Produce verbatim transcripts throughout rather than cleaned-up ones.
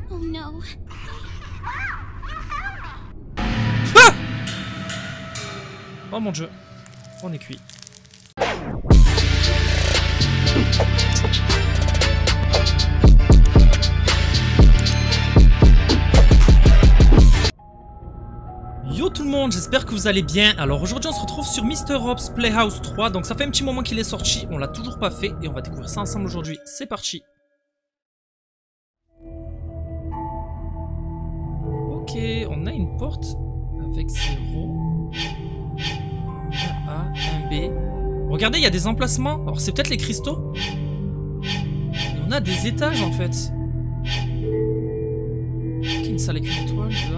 Oh no. Ah! Oh mon dieu. On est cuit. Yo tout le monde, j'espère que vous allez bien. Alors aujourd'hui on se retrouve sur Mister Hops Playhouse trois. Donc ça fait un petit moment qu'il est sorti, on l'a toujours pas fait et on va découvrir ça ensemble aujourd'hui. C'est parti. Ok, on a une porte avec zéro, un A, un B. Regardez, il y a des emplacements. Alors c'est peut-être les cristaux. Et on a des étages en fait. Ok, une salle avec une étoile là.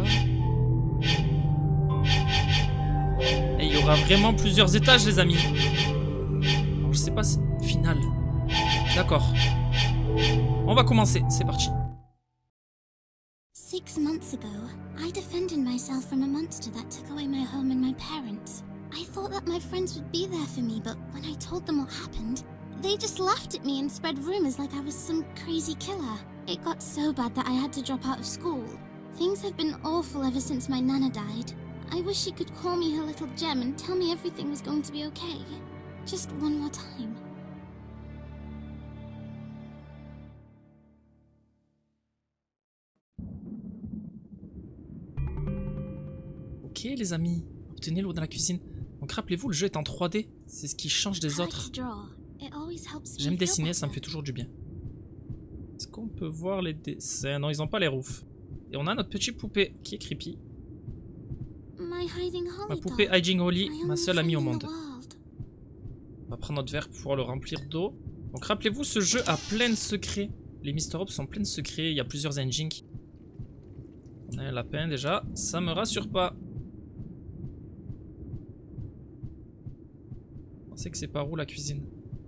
Et il y aura vraiment plusieurs étages les amis. Alors je sais pas si... Final. D'accord. On va commencer, c'est parti. Six months ago, I defended myself from a monster that took away my home and my parents. I thought that my friends would be there for me, but when I told them what happened, they just laughed at me and spread rumors like I was some crazy killer. It got so bad that I had to drop out of school. Things have been awful ever since my nana died. I wish she could call me her little gem and tell me everything was going to be okay. Just one more time. Ok les amis, obtenez l'eau dans la cuisine. Donc rappelez-vous, le jeu est en trois D, c'est ce qui change des autres. J'aime dessiner, ça me fait toujours du bien. Est-ce qu'on peut voir les dessins? Non, ils n'ont pas les roufs. Et on a notre petite poupée qui est creepy. Ma poupée Hiding Holly, ma seule amie au monde. On va prendre notre verre pour pouvoir le remplir d'eau. Donc rappelez-vous, ce jeu a plein de secrets. Les Mister Hops sont pleins de secrets, il y a plusieurs engines. On a un lapin déjà, ça me rassure pas. Je sais que c'est par où la cuisine?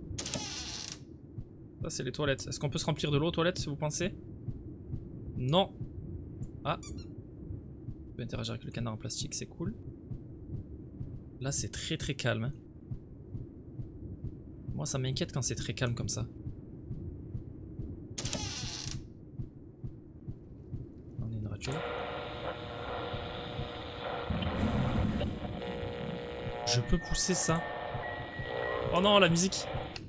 Ça c'est les toilettes. Est-ce qu'on peut se remplir de l'eau aux toilettes si vous pensez? Non. Ah. On peut interagir avec le canard en plastique, c'est cool. Là c'est très très calme. Hein. Moi ça m'inquiète quand c'est très calme comme ça. On a une radio. Je peux pousser ça. Oh non, la musique.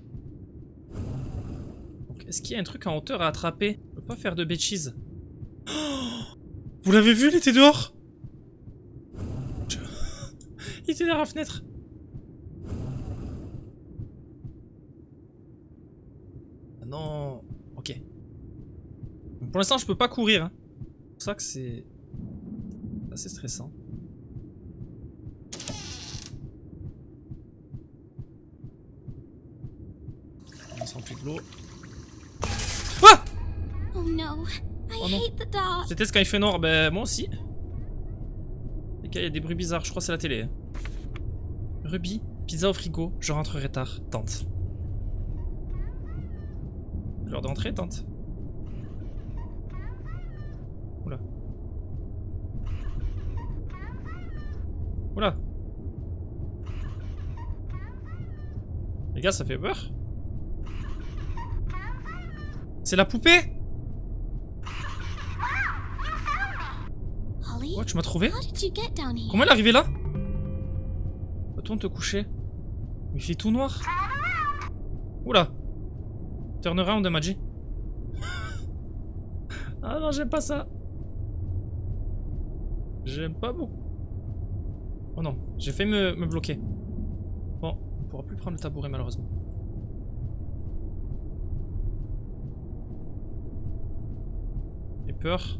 Est-ce qu'il y a un truc en hauteur à attraper? Je peux pas faire de bêtises. Oh, vous l'avez vu, il était dehors. Je... Il était derrière la fenêtre. Ah non. Ok. Pour l'instant, je peux pas courir. Hein. C'est pour ça que c'est assez stressant. On se remplit de l'eau. Ah! Oh no. Oh non. Je déteste quand il fait noir. Ben moi aussi. Et qu'il y a des bruits bizarres. Je crois que c'est la télé. Ruby, pizza au frigo. Je rentrerai tard. Tante. L'heure d'entrer, tante. Oula. Oula. Les gars, ça fait peur. C'est la poupée? Oh, tu m'as trouvé? Comment elle est arrivée là? Retourne te coucher. Il fait tout noir. Oula. Turn around, Maji. Ah non, j'aime pas ça. J'aime pas beaucoup. Oh non, j'ai fait me, me bloquer. Bon, on pourra plus prendre le tabouret malheureusement. J'ai peur.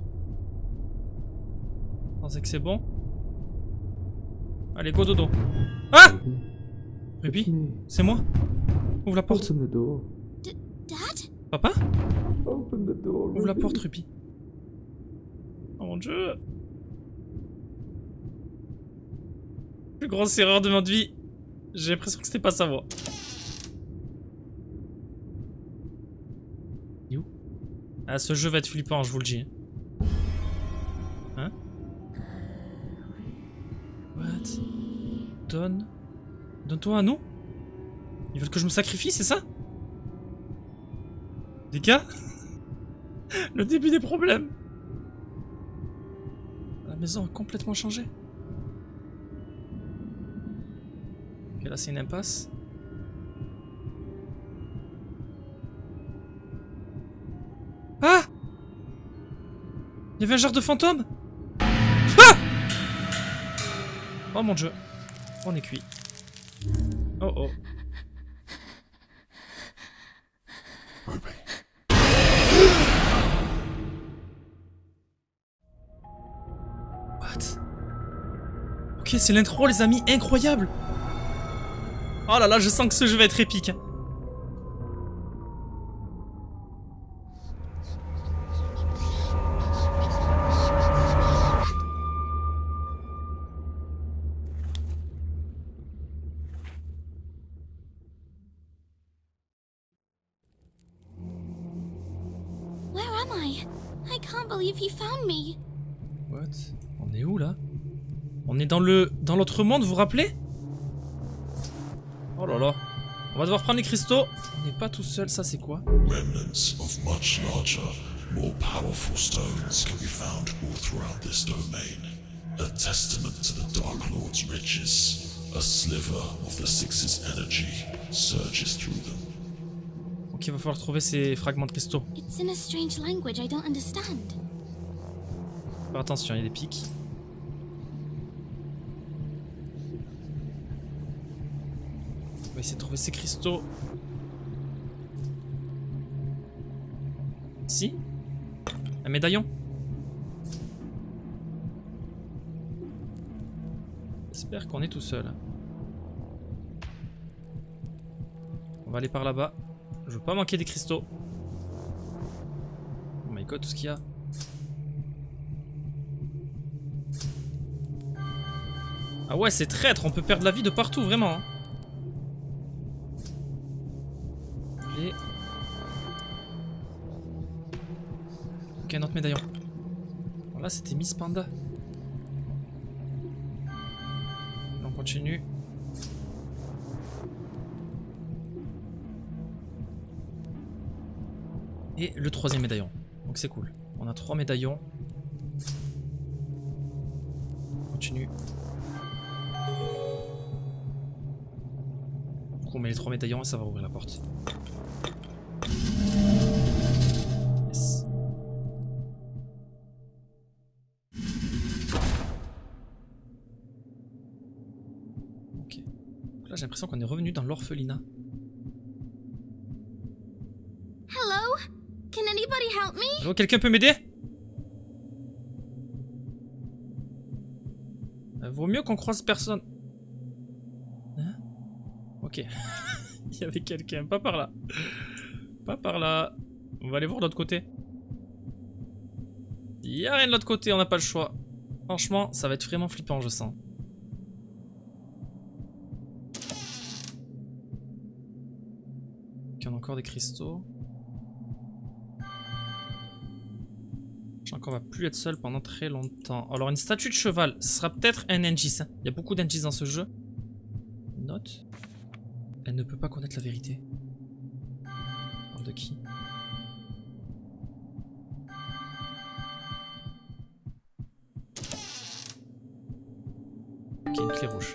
Vous pensez que c'est bon? Allez, go dodo. Ah! Ruby, c'est moi. Ouvre la porte. Papa? Ouvre la porte, Ruby. Oh mon dieu. Plus grosse erreur de notre vie. J'ai l'impression que c'était pas sa voix. You? Ah, ce jeu va être flippant, je vous le dis. Hein? What? Donne. Donne-toi à nous? Ils veulent que je me sacrifie, c'est ça? Les gars? Le début des problèmes. maison a complètement changé. Ok, là c'est une impasse. Ah! Il y avait un genre de fantôme? Ah! Oh mon dieu. On est cuit. Oh oh. What? Ok, c'est l'intro les amis, incroyable. Oh là là, je sens que ce jeu va être épique. What? On est où là? On est dans le... dans l'autre monde, vous vous rappelez? Oh là là. On va devoir prendre les cristaux. On n'est pas tout seul, ça c'est quoi? Remnants of much larger, more powerful stones can be found all throughout this domain. A testament to the Dark Lord's riches. A sliver of the Six's energy surges through them. Ok, il va falloir trouver ces fragments de cristaux. It's in a strange language I don't understand. Faire attention, il y a des pics. On va essayer de trouver ces cristaux. Si? Un médaillon? J'espère qu'on est tout seul. On va aller par là-bas. Je veux pas manquer des cristaux. Oh my god, tout ce qu'il y a. Ah ouais, c'est traître, on peut perdre la vie de partout, vraiment. Hein. Et... ok, un autre médaillon. Voilà, c'était Miss Panda. On continue. Et le troisième médaillon. Donc c'est cool. On a trois médaillons. On continue. Donc on met les trois médaillons et ça va ouvrir la porte. Yes. Ok. Donc là j'ai l'impression qu'on est revenu dans l'orphelinat. Allô, quelqu'un peut m'aider? euh, Vaut mieux qu'on croise personne. Hein? Ok. Il y avait quelqu'un, pas par là. Pas par là. On va aller voir de l'autre côté. Il n'y a rien de l'autre côté, on n'a pas le choix. Franchement, ça va être vraiment flippant, je sens. Ok, on a encore des cristaux. Je sens qu'on va plus être seul pendant très longtemps. Alors une statue de cheval, ce sera peut-être un Engis. Il y a beaucoup d'Engis dans ce jeu. Note. Elle ne peut pas connaître la vérité. On parle de qui? Ok, une clé rouge.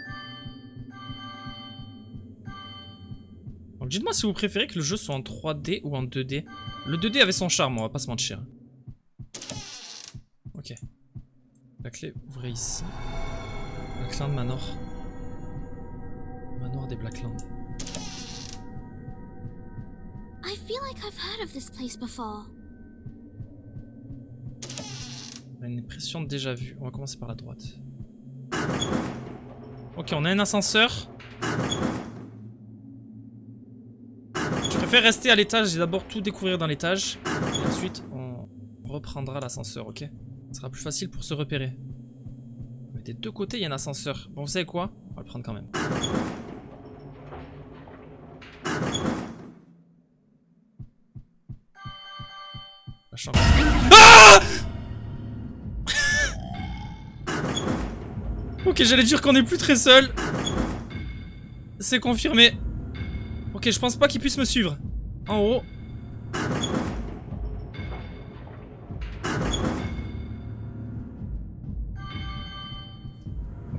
Donc dites-moi si vous préférez que le jeu soit en trois D ou en deux D. Le deux D avait son charme, on va pas se mentir. Ok. La clé ouvrée ici. Blackland Manor. Manoir des Blacklands. I feel like I've heard of this place before. On a une impression de déjà vu. On va commencer par la droite. Ok, on a un ascenseur. Je préfère rester à l'étage et d'abord tout découvrir dans l'étage. Et ensuite, on reprendra l'ascenseur, ok? Ce sera plus facile pour se repérer. Mais des deux côtés, il y a un ascenseur. Bon, vous savez quoi? On va le prendre quand même. La chambre. Ah! Ok, j'allais dire qu'on est plus très seul. C'est confirmé. Ok, je pense pas qu'il puisse me suivre. En haut.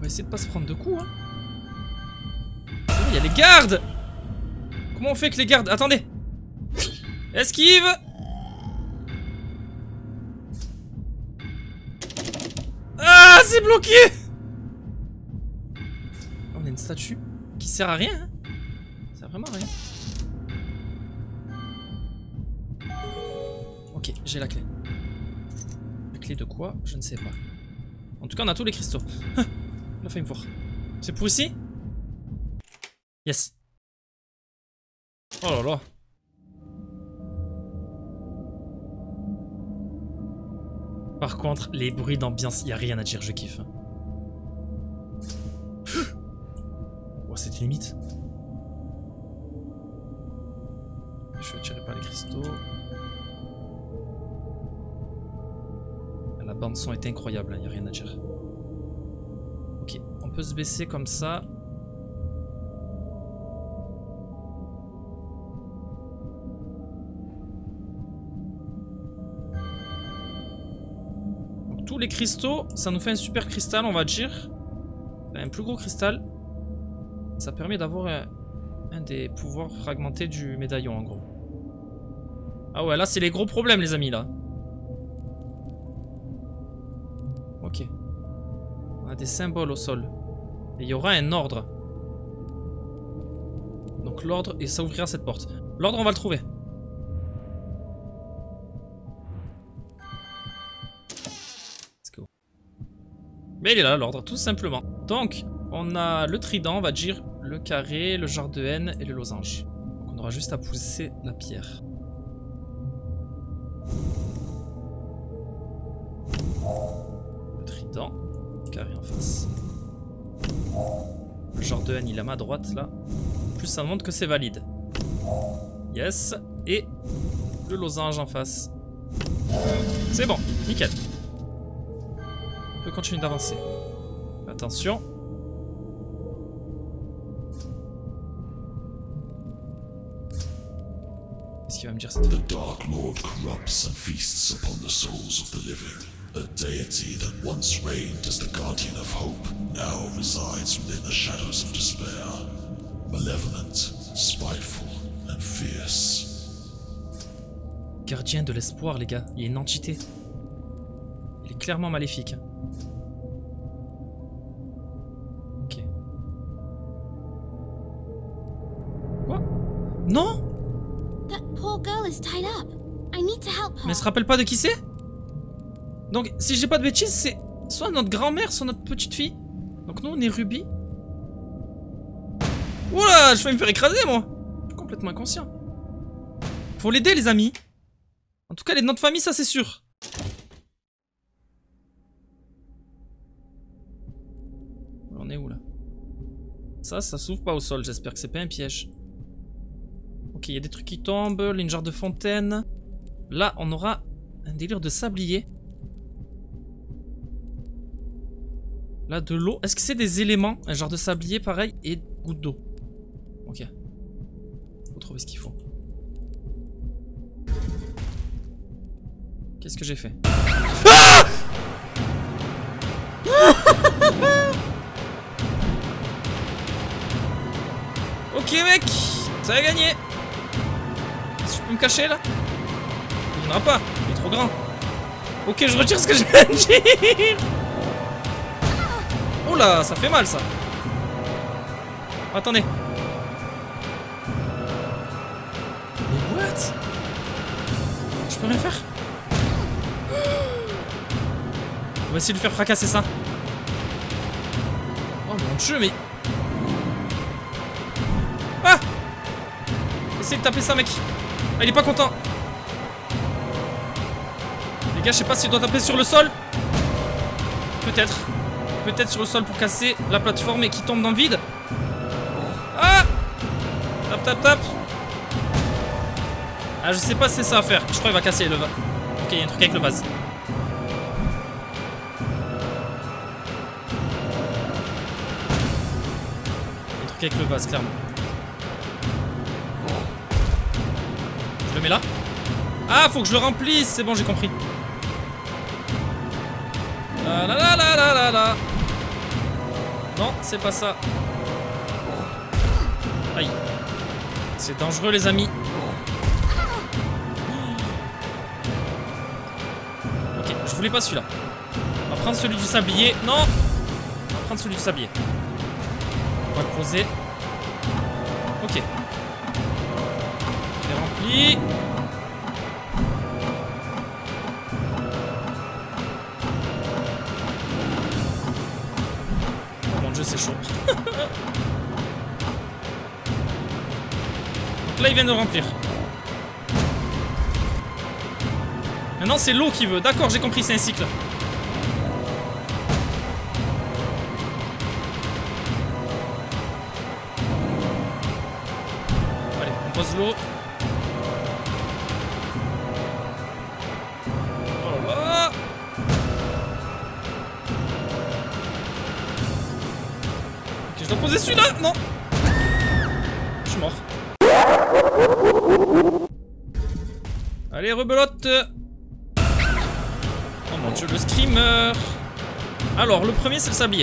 essayer de pas se prendre de coups. Hein. Il y a les gardes. Comment on fait que les gardes... Attendez. Esquive. Ah, c'est bloqué. On a une statue qui sert à rien. Hein. Ça sert vraiment à rien. Ok, j'ai la clé. La clé de quoi? Je ne sais pas. En tout cas, on a tous les cristaux. Ah, il a failli me voir. C'est pour ici? Yes. Oh là là. Par contre, les bruits d'ambiance, il n'y a rien à dire, je kiffe. Oh, c'était limite. Je vais tirer par les cristaux. La bande son est incroyable, il n'y a rien à dire. Ok, on peut se baisser comme ça. Donc tous les cristaux, ça nous fait un super cristal, on va dire. Un plus gros cristal. Ça permet d'avoir un, un des pouvoirs fragmentés du médaillon en gros. Ah ouais, là c'est les gros problèmes les amis là. Ok. On a des symboles au sol. Et il y aura un ordre. Donc l'ordre, et ça ouvrira cette porte. L'ordre, on va le trouver. Let's go. Mais il est là, l'ordre, tout simplement. Donc, on a le trident, on va dire, le carré, le genre de haine et le losange. Donc on aura juste à pousser la pierre. Le trident, carré en face. Le genre de haine, il est à ma droite là. Plus ça montre que c'est valide. Yes. Et le losange en face. C'est bon, nickel. On peut continuer d'avancer. Attention. Qu'est-ce qu'il va me dire cette fois? The Dark Lord corrupts and feasts upon the souls of the living. A deity that once reigned as the guardian of hope now resides within the shadows of despair. Malevolent, spiteful and fierce. Gardien de l'espoir, les gars. Il y a une entité. Il est clairement maléfique. Ok. Quoi? Non! That poor girl is tied up. I need to help her. Mais elle se rappelle pas de qui c'est? Donc, si j'ai pas de bêtises, c'est soit notre grand-mère, soit notre petite fille. Donc nous, on est Ruby. Oula, je vais me faire écraser, moi. Je suis complètement inconscient. Faut l'aider, les amis. En tout cas, les de notre famille, ça, c'est sûr. On est où, là? Ça, ça s'ouvre pas au sol. J'espère que c'est pas un piège. Ok, il y a des trucs qui tombent. Une jarre de fontaine. Là, on aura un délire de sablier. Là, de l'eau. Est-ce que c'est des éléments? Un genre de sablier, pareil, et gouttes d'eau. Ok. Faut trouver ce qu'il faut. Qu'est-ce que j'ai fait? Ah! Ok, mec. Ça a gagné. Est-ce que je peux me cacher, là? Il n'y en aura pas. Il est trop grand. Ok, je retire ce que je viens de dire. Oula, ça fait mal ça. Attendez. Mais what? Je peux rien faire? On va essayer de lui faire fracasser ça. Oh mon dieu, mais... Ah! Essaye de taper ça, mec. Ah, il est pas content. Les gars, je sais pas s'il doit taper sur le sol. Peut-être. Peut-être sur le sol pour casser la plateforme et qui tombe dans le vide. Ah! Tap, tap, tap. Ah, je sais pas si c'est ça à faire. Je crois qu'il va casser le vase. Ok, il y a un truc avec le vase. Il y a un truc avec le vase, clairement. Je le mets là. Ah, faut que je le remplisse. C'est bon, j'ai compris. La la la la la la la. Non, c'est pas ça. Aïe. C'est dangereux, les amis. Ok, je voulais pas celui-là. On va prendre celui du sablier. Non! On va prendre celui du sablier. On va le poser. Ok. C'est rempli. Oh mon dieu, c'est chaud. Là, il vient de remplir. Maintenant, c'est l'eau qui veut. D'accord, j'ai compris, c'est un cycle. Allez, on pose l'eau. Oh là. Ok, je dois poser celui-là. Non. Je suis mort. Allez, rebelote. Oh mon dieu, le screamer. Alors, le premier, c'est le sablier.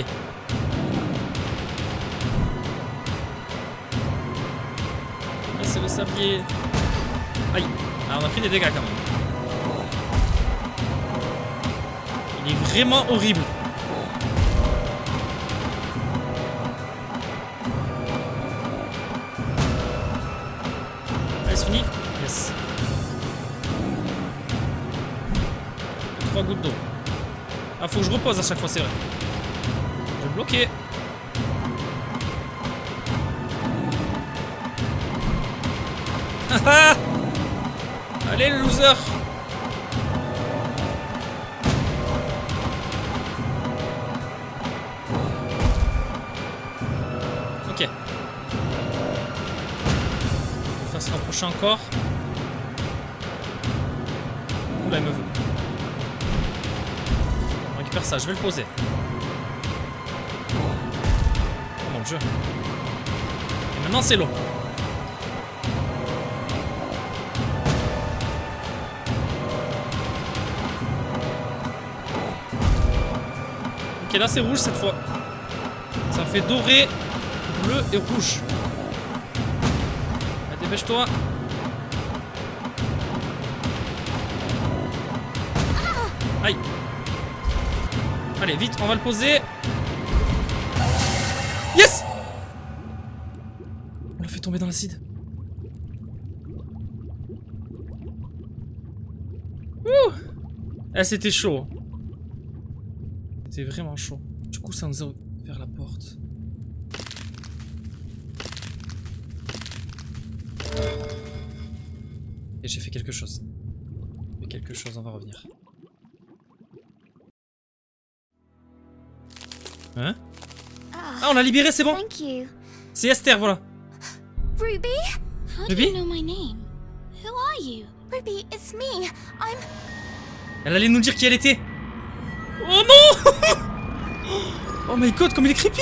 Là, c'est le sablier. Aïe. Ah, on a pris des dégâts quand même. Il est vraiment horrible. Allez, c'est fini. Yes. Trois gouttes d'eau. Ah, faut que je repose à chaque fois, c'est vrai. Je vais bloquer. Haha. Allez, le loser. Ok. On va faire se rapprocher encore. Oula, il me veut. On récupère ça, je vais le poser. Oh mon dieu. Et maintenant, c'est l'eau. Ok, là c'est rouge cette fois. Ça fait doré, bleu et rouge. Allez, dépêche-toi. Aïe. Allez, vite, on va le poser. Yes! On l'a fait tomber dans l'acide. Ouh! Ah, c'était chaud. C'était vraiment chaud. Du coup, ça nous a ouvert la porte. Et j'ai fait quelque chose. J'ai fait quelque chose, on va revenir. Hein? Ah, on l'a libéré, c'est bon. C'est Esther, voilà. Ruby? How do Ruby? you know my name? Who are you? Ruby, it's me. I'm... Elle allait nous dire qui elle était. Oh non! Oh my god, comme il est creepy!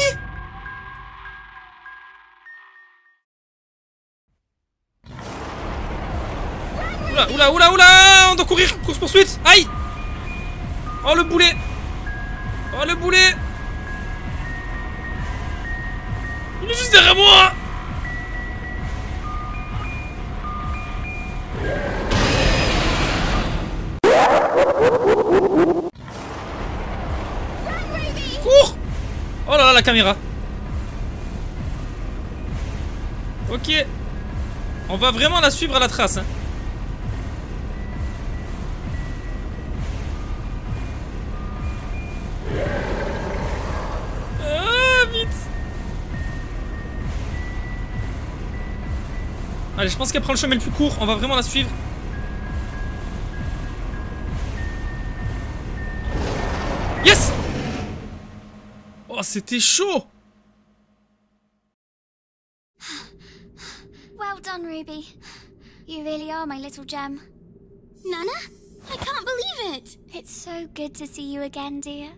Oula, oula, oula, oula! On doit courir! Course poursuite! Aïe! Oh le boulet! Oh le boulet! Il est juste derrière moi! Cours! Oh là là, la caméra! Ok. On va vraiment la suivre à la trace, hein. Allez, je pense qu'elle prend le chemin le plus court. On va vraiment la suivre. Yes! Oh, c'était chaud! Well done, Ruby. You really are my little gem. Nana? I can't believe it! It's so good to see you again, dear.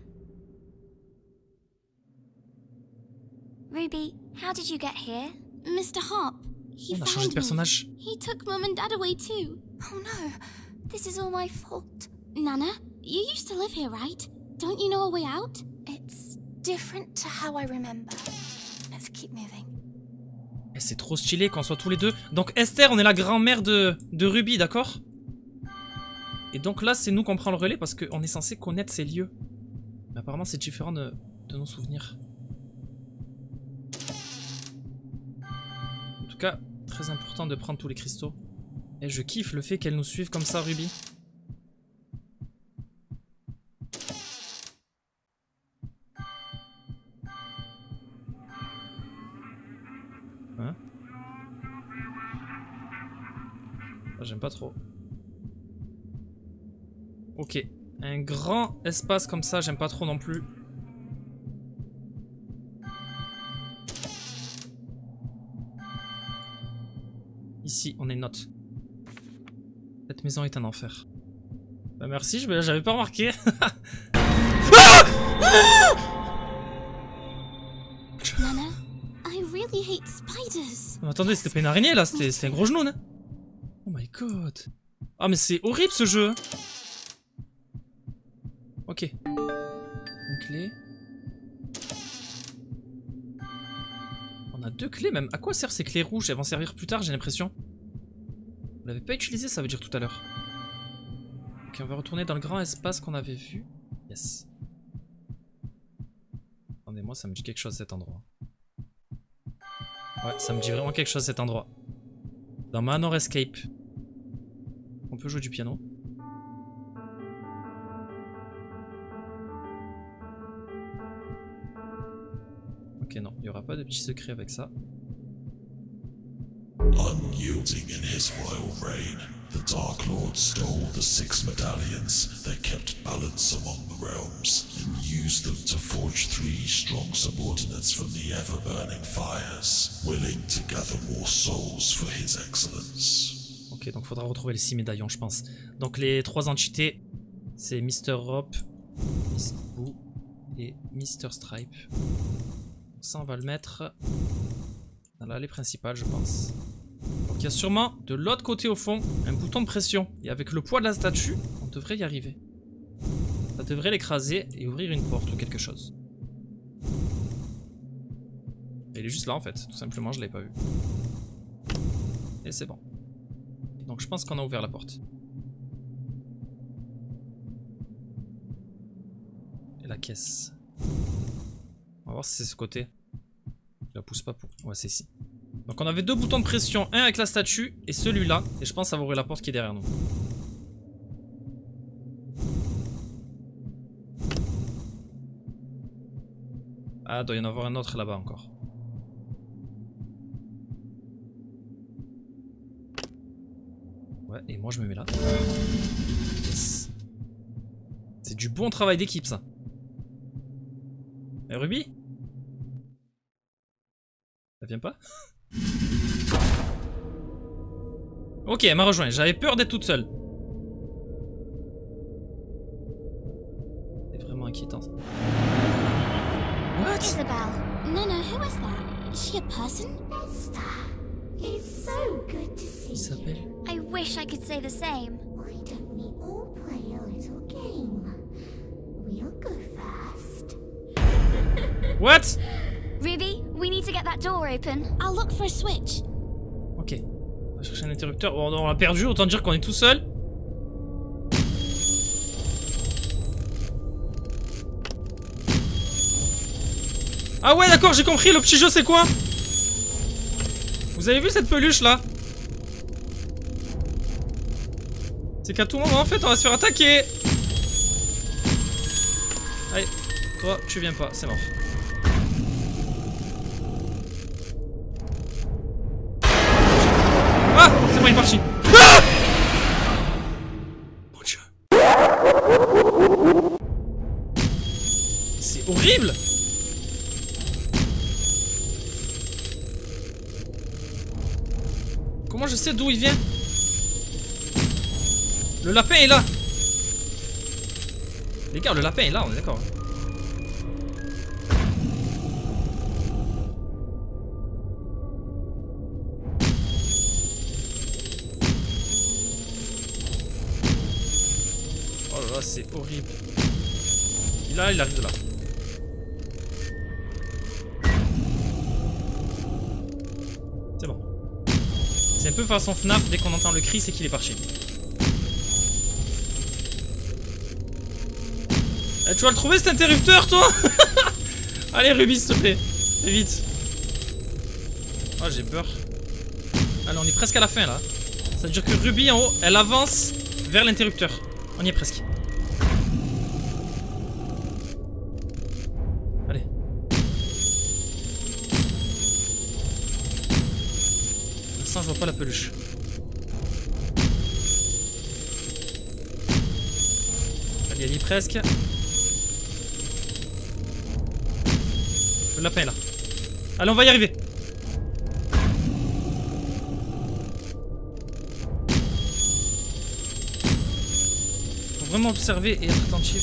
Ruby, how did you get here? Mister Hop. He On a changé de personnage. Me. He took Mum and Dad away too. Oh no, this is all my fault. Nana, you used to live here, right? Don't you know a way out? It's different to how I remember. Let's keep moving. Et c'est trop stylé qu'on soit tous les deux. Donc Esther, on est la grand-mère de, de Ruby, d'accord? Et donc là, c'est nous qu'on prend le relais parce qu'on est censé connaître ces lieux. Mais apparemment, c'est différent de, de nos souvenirs. En tout cas, très important de prendre tous les cristaux. Et je kiffe le fait qu'elle nous suive comme ça, Ruby. Hein? Ah, j'aime pas trop. Ok. Un grand espace comme ça, j'aime pas trop non plus. Ici, on a une note. Cette maison est un enfer. Bah merci, j'avais pas remarqué. Nana, I really hate spiders. Non, attendez, c'était pas une araignée là, c'était un gros genou, hein. Oh my god. Ah mais c'est horrible ce jeu. Ok. Une clé. On a deux clés même. À quoi servent ces clés rouges? Elles vont servir plus tard, j'ai l'impression. Vous l'avez pas utilisé, ça veut dire tout à l'heure. Ok, on va retourner dans le grand espace qu'on avait vu. Yes. Attendez-moi, ça me dit quelque chose cet endroit. Ouais, ça me dit vraiment quelque chose cet endroit. Dans Manor Escape. On peut jouer du piano. Ok, non, il n'y aura pas de petit secret avec ça. Unyielding in his vile reign, the Dark Lord stole the six medallions that kept balance among the realms, and used them to forge three strong subordinates from the ever-burning fires, willing to gather more souls for his excellence. Ok, donc faudra retrouver les six médaillons, je pense. Donc les trois entités, c'est Mister Rope, Miss Boo et Mister Stripe. Donc ça, on va le mettre dans l'allée principale, je pense. Donc il y a sûrement, de l'autre côté au fond, un bouton de pression. Et avec le poids de la statue, on devrait y arriver. Ça devrait l'écraser et ouvrir une porte ou quelque chose. Et il est juste là en fait, tout simplement, je l'avais pas vu. Et c'est bon. Donc je pense qu'on a ouvert la porte. Et la caisse. On va voir si c'est ce côté. Je la pousse pas pour... Ouais, c'est ici. Donc on avait deux boutons de pression, un avec la statue et celui-là. Et je pense que ça va ouvrir la porte qui est derrière nous. Ah, il doit y en avoir un autre là-bas encore. Ouais, et moi je me mets là. Yes. C'est du bon travail d'équipe ça. Et Ruby? Ça vient pas? Ok, elle m'a rejoint. J'avais peur d'être toute seule. C'est vraiment inquiétant. What? Isabel, Nana, who is that? Is she a person? Esther, it's so good to see Isabel. you. I wish I could say the same. Why don't we all play a little game? We'll go first. What? Ruby, we need to get that door open. I'll look for a switch. Ok. On va chercher un interrupteur. Oh, on l'a perdu, autant dire qu'on est tout seul. Ah ouais, d'accord, j'ai compris. Le petit jeu, c'est quoi? Vous avez vu cette peluche là? C'est qu'à tout moment, en fait, on va se faire attaquer. Allez, toi, tu viens pas, c'est mort. Ah, c'est bon, il est parti. Ah, mon Dieu. C'est horrible. Comment je sais d'où il vient? Le lapin est là. Les gars, le lapin est là, on est d'accord. Oh là là, c'est horrible. Il là, il arrive de là. peu façon F NAF, dès qu'on entend le cri, c'est qu'il est parti. Eh, tu vas le trouver cet interrupteur, toi? Allez, Ruby, s'il te plaît. Fais vite. Oh, j'ai peur. Allez, on est presque à la fin, là. Ça veut dire que Ruby, en haut, elle avance vers l'interrupteur. On y est presque. Allez. Pour l'instant, je vois pas la peluche. Allez, elle y est presque. Le lapin est là. Allez, on va y arriver. Faut vraiment observer et être attentif.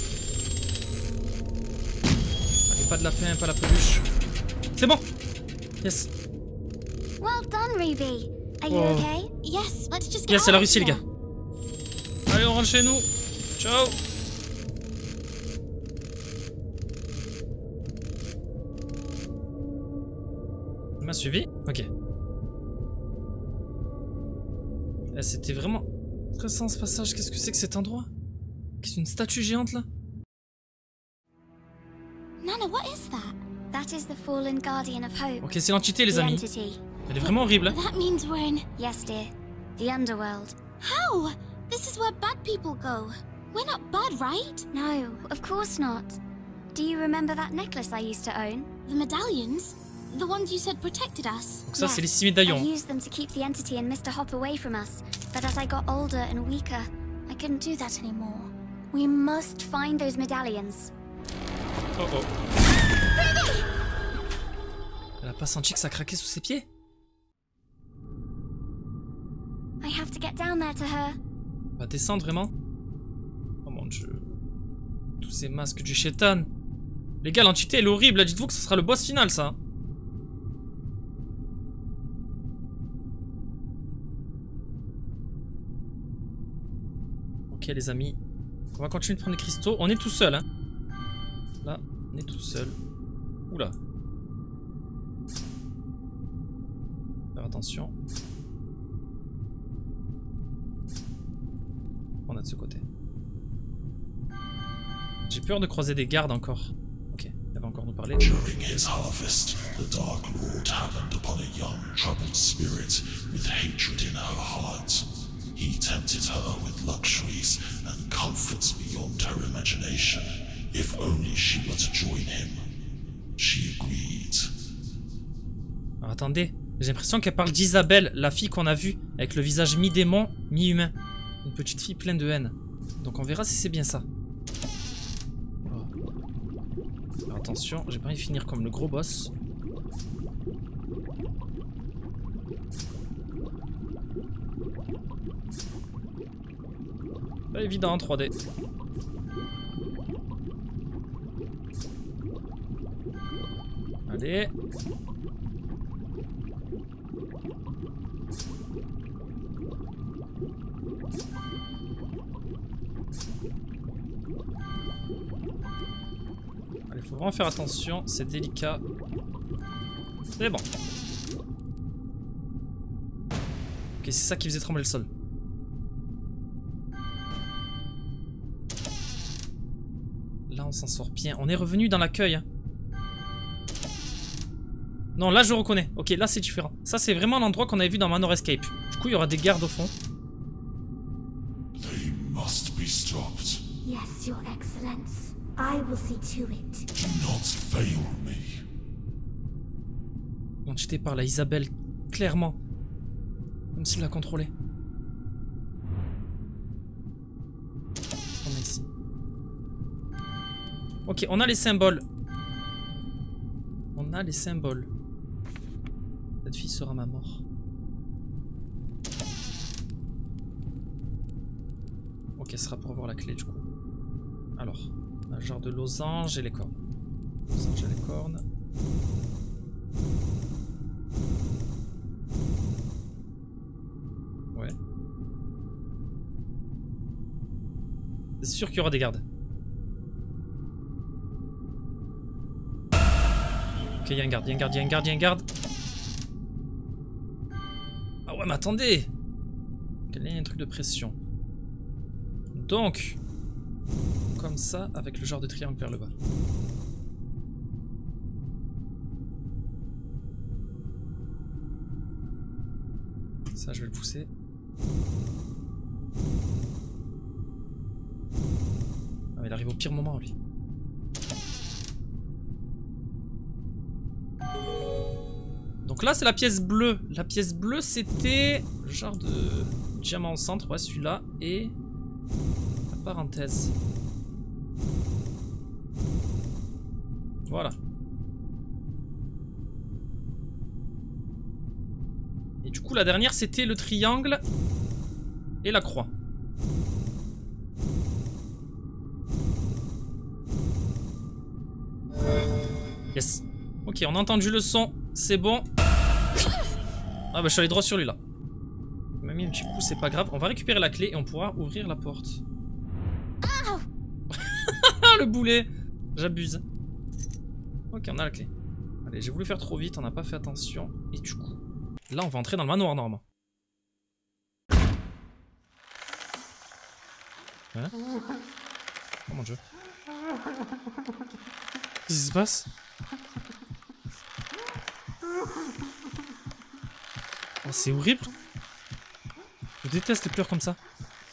Allez, pas de lapin, pas la peluche. C'est bon. Yes. Well done, Ruby. Are you Oh. okay? Yes, let's just get Yes, out elle a of réussi, les here. gars. Allez, on rentre chez nous. Ciao. Il m'a suivi? Ok. Eh, c'était vraiment stressant ce passage. Qu'est-ce que c'est que cet endroit? C'est une statue géante là? Nana, what is that? That is the fallen guardian of hope. Ok, c'est l'entité, les The amis. entity. Elle est vraiment horrible. Hein? That means we're in... Yes, dear. The underworld. How? This is where bad people go. We're not bad, right? No, of course not. Do you remember that necklace I used to own? The medallions? The ones you said protected us? Donc ça, c'est les six I médaillons. used them to keep the entity and Mister Hop away from us. But as I got older and weaker, I couldn't do that anymore. We must find those medallions. Oh oh. Elle a pas senti que ça craquait sous ses pieds? I have to get down there to her. On va descendre vraiment? Oh mon dieu. Tous ces masques du chétan. Les gars, l'entité elle est horrible. Dites-vous que ce sera le boss final, ça. Ok, les amis. On va continuer de prendre les cristaux. On est tout seul, hein. Là, on est tout seul. Oula. Faire attention. On a de ce côté. J'ai peur de croiser des gardes encore. Ok, elle va encore nous parler. During his harvest, the Dark Lord happened upon a young, troubled spirit with hatred in her heart. He tempted her with luxuries and comforts beyond her imagination, if only she were to join him. She agreed. Alors attendez, j'ai l'impression qu'elle parle d'Isabelle, la fille qu'on a vue, avec le visage mi-démon, mi-humain. Une petite fille pleine de haine. Donc on verra si c'est bien ça. Oh. Alors attention, j'ai pas envie de finir comme le gros boss. Pas évident en trois D. Allez. Allez, faut vraiment faire attention, c'est délicat. C'est bon. Ok, c'est ça qui faisait trembler le sol. Là, on s'en sort bien. On est revenu dans l'accueil. Hein. Non, là, je reconnais. Ok, là, c'est différent. Ça, c'est vraiment l'endroit qu'on avait vu dans Manor Escape. Du coup, il y aura des gardes au fond. They must be stopped. Yes, Your Excellence. I will see to it. Do not fail me. L'entité parle à Isabelle, clairement. Comme s'il la contrôlait. On est ici. Ok, on a les symboles. On a les symboles. Cette fille sera ma mort. Ok, ce sera pour avoir la clé du coup. Alors, un genre de losange et les cornes. Losange et les cornes. Ouais. C'est sûr qu'il y aura des gardes. Ok, il y a un garde, il y a un garde, il y a un garde, il y a un garde. Ah ouais, Ouais, mais attendez. Quel est un truc de pression? Donc, comme ça, avec le genre de triangle vers le bas. Ça, je vais le pousser. Ah, il arrive au pire moment, lui. Donc là, c'est la pièce bleue. La pièce bleue, c'était genre de diamant au centre. Ouais, celui-là. Et la parenthèse. Voilà. Et du coup, la dernière, c'était le triangle et la croix. Yes. Ok, on a entendu le son. C'est bon. Ah bah je suis allé droit sur lui là. Il m'a mis un petit coup, c'est pas grave. On va récupérer la clé et on pourra ouvrir la porte. Le boulet. J'abuse. Ok, on a la clé. Allez, j'ai voulu faire trop vite, on n'a pas fait attention. Et du coup, là on va entrer dans le manoir normand. Hein? Oh mon dieu. Qu'est-ce qui se passe? Oh, c'est horrible. Je déteste les pleurs comme ça.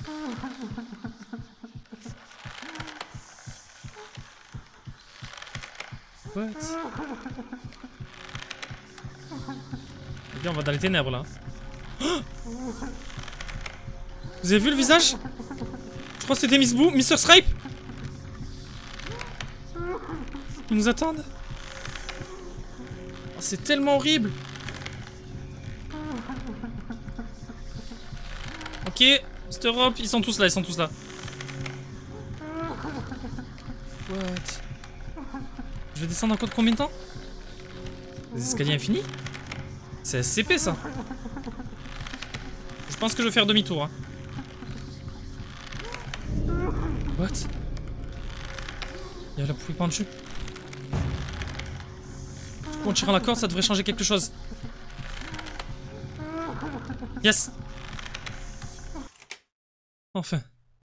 What? Eh bien, on va dans les ténèbres là. Oh, vous avez vu le visage? Je crois que c'était Miss Boo, mister Stripe. Ils nous attendent. Oh, c'est tellement horrible. Ok, cette Europe, ils sont tous là, ils sont tous là. What? Je vais descendre encore combien de temps? Des escaliers infinis? C'est S C P ça. Je pense que je vais faire demi-tour. Hein. What? Il y a la poupée pendue. Du coup, en tirant la corde, ça devrait changer quelque chose. Yes! Enfin.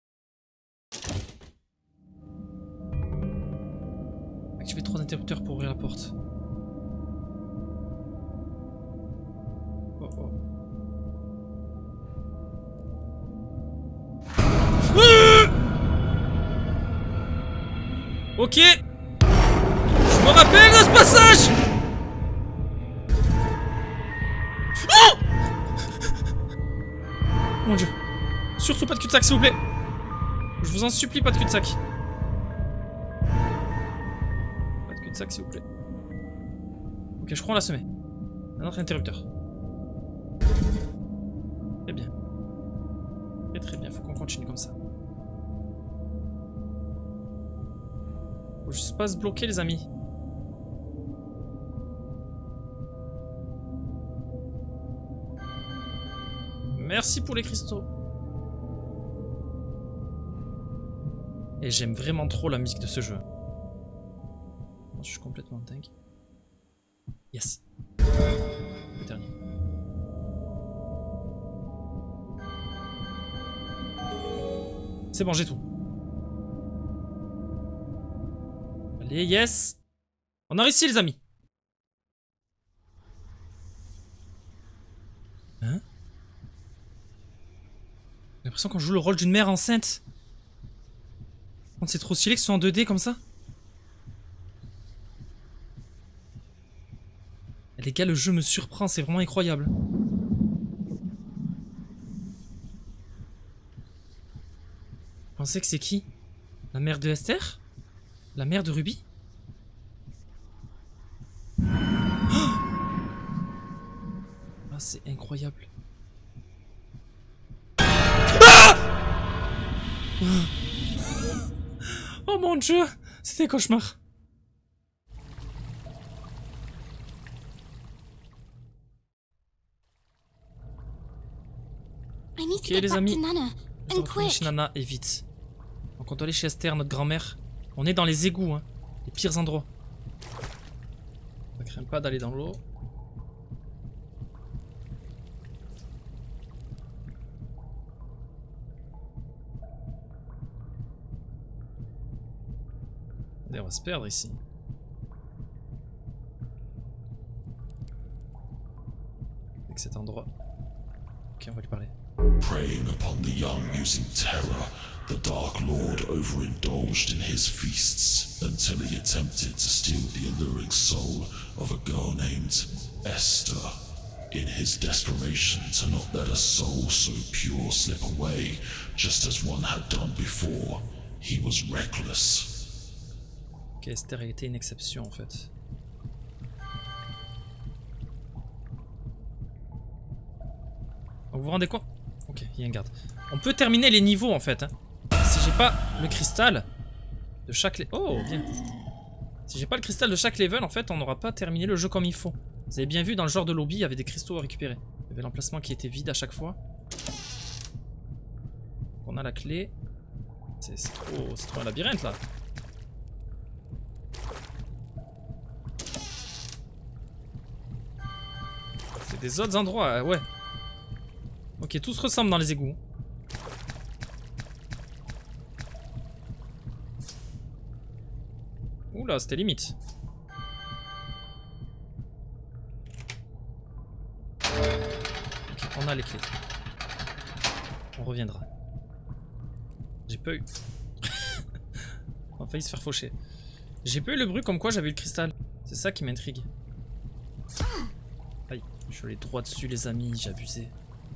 Activer trois interrupteurs pour ouvrir la porte. Oh oh. Ah! Ok. Je me rappelle de ce passage. Oh! Mon dieu. Surtout pas de cul-de-sac, s'il vous plaît. Je vous en supplie, pas de cul-de-sac. Pas de cul-de-sac, s'il vous plaît. Ok, je crois qu'on l'a semé. Un autre interrupteur. Très bien. Très très bien, faut qu'on continue comme ça. Faut juste pas se bloquer, les amis. Merci pour les cristaux. Et j'aime vraiment trop la musique de ce jeu. Je suis complètement dingue. Yes. Le dernier. C'est bon, j'ai tout. Allez, yes. On a réussi, les amis. Hein? J'ai l'impression qu'on joue le rôle d'une mère enceinte. C'est trop stylé que ce soit en deux D comme ça. Et les gars, le jeu me surprend, c'est vraiment incroyable. Vous pensez que c'est qui? La mère de Esther? La mère de Ruby? Oh, ah, c'est incroyable. Ah! Oh mon dieu, c'était un cauchemar. Ok les amis, on doit chez Nana et vite. Donc on doit aller chez Esther, notre grand-mère. On est dans les égouts, hein, les pires endroits. Ça craint pas d'aller dans l'eau. Attendez, on va se perdre ici. Avec cet endroit. Ok, on va lui parler. Preying upon the young using terror, the Dark Lord overindulged in his feasts until he attempted to steal the alluring soul of a girl named Esther. In his desperation to not let a soul so pure slip away, just as one had done before, he was reckless. Ok, Esther a été une exception en fait. Vous vous rendez compte? Ok, il y a un garde. On peut terminer les niveaux en fait. Hein. Si j'ai pas le cristal de chaque... Oh, bien. Si j'ai pas le cristal de chaque level, en fait, on n'aura pas terminé le jeu comme il faut. Vous avez bien vu, dans le genre de lobby, il y avait des cristaux à récupérer. Il y avait l'emplacement qui était vide à chaque fois. On a la clé. C'est trop, trop un labyrinthe là. C'est des autres endroits, ouais. Ok, tout se ressemble dans les égouts. Oula, c'était limite. Ok, on a les clés. On reviendra. J'ai pas eu. On a failli se faire faucher. J'ai pas eu le bruit comme quoi j'avais eu le cristal. C'est ça qui m'intrigue. Aïe, je suis allé droit dessus les amis, j'ai abusé.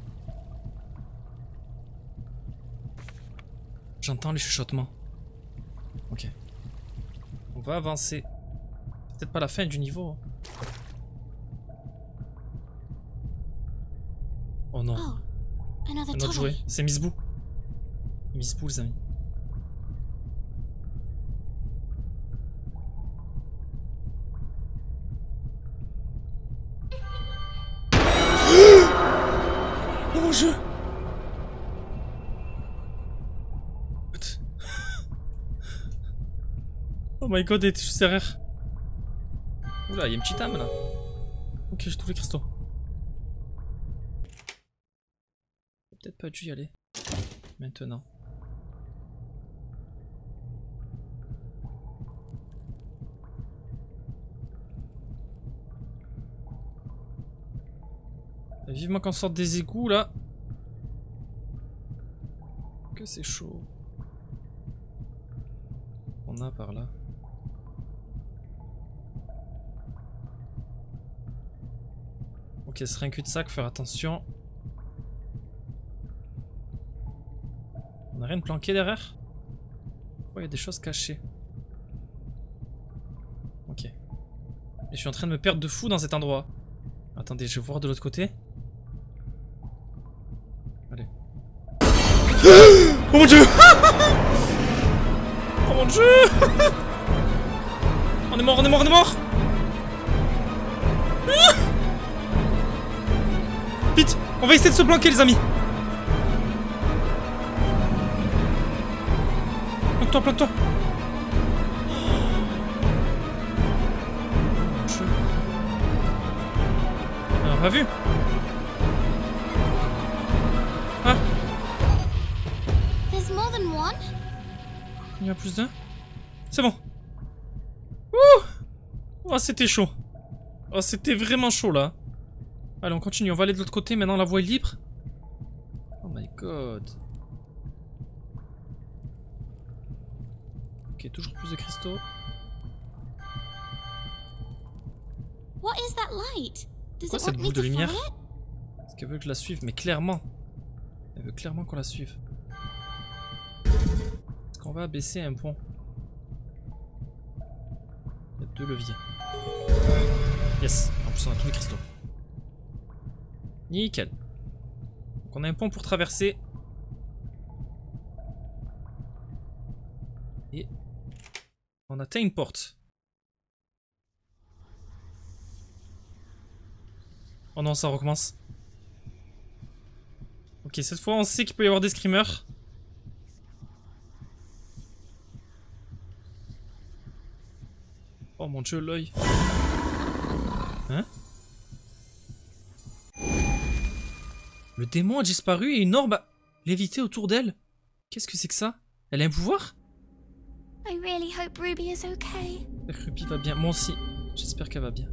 J'entends les chuchotements. Ok. On va avancer. Peut-être pas la fin du niveau. Oh non. Oh, un autre jouet. C'est Miss Boo. Miss Boo les amis. Oh mon jeu. Oh my god, elle était juste derrière. Oula, il y a une petite âme là. Ok, j'ai tous les cristaux. J'ai peut-être pas dû y aller. Maintenant. Vivement qu'on sorte des égouts là. Que c'est chaud. On a par là. Ok, ce serait un cul-de-sac, faire attention. On a rien de planqué derrière? Oh, il y a des choses cachées. Ok. Et je suis en train de me perdre de fou dans cet endroit. Attendez, je vais voir de l'autre côté. Allez. Oh mon dieu. Oh mon dieu. On est mort, on est mort, on est mort. Vite, on va essayer de se planquer les amis. Planque-toi, planque-toi. On a pas vu. Ah. Il y a plus d'un. C'est bon. Ouh. Oh, c'était chaud. Oh, c'était vraiment chaud là. Allez, on continue, on va aller de l'autre côté, maintenant la voie est libre. Oh my god. Ok, toujours plus de cristaux. What is that light? Does Quoi it cette want me boule de to lumière? follow it? Est-ce qu'elle veut que je la suive? Mais clairement. Elle veut clairement qu'on la suive. Est-ce qu'on va baisser un pont? Il y a deux leviers. Yes, en plus on a tous les cristaux. Nickel. Donc on a un pont pour traverser. Et on atteint une porte. Oh non, ça recommence. Ok, cette fois on sait qu'il peut y avoir des screamers. Oh mon dieu, l'œil. Hein? Le démon a disparu et une orbe a lévité autour d'elle. Qu'est-ce que c'est que ça? Elle a un pouvoir? I really hope Ruby is okay. Ruby va bien. Moi aussi. J'espère qu'elle va bien.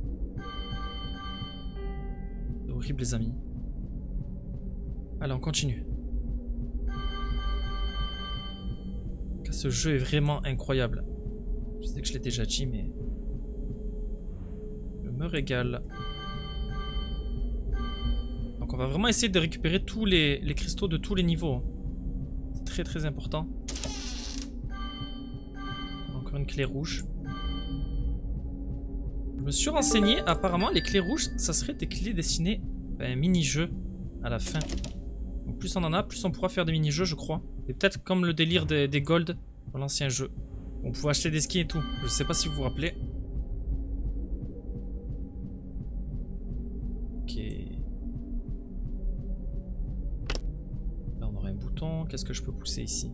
C'est horrible, les amis. Allez, on continue. Ce jeu est vraiment incroyable. Je sais que je l'ai déjà dit, mais... je me régale. Donc on va vraiment essayer de récupérer tous les, les cristaux de tous les niveaux. C'est très très important. Encore une clé rouge. Je me suis renseigné, apparemment les clés rouges, ça serait des clés destinées à un mini-jeu à la fin. Donc plus on en a, plus on pourra faire des mini-jeux, je crois. C'est peut-être comme le délire des, des gold dans l'ancien jeu. On pouvait acheter des skins et tout. Je sais pas si vous vous rappelez. Ok. Là on aurait un bouton. Qu'est-ce que je peux pousser ici?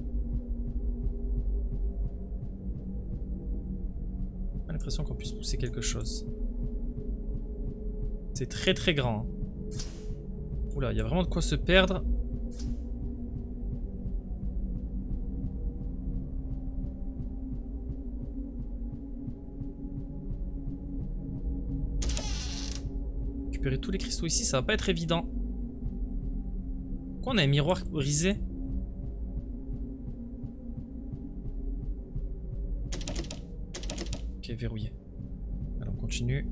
J'ai l'impression qu'on puisse pousser quelque chose. C'est très très grand. Oula, il y a vraiment de quoi se perdre. Récupérer tous les cristaux ici, ça va pas être évident. Pourquoi on a un miroir brisé? Ok, verrouillé. Alors on continue.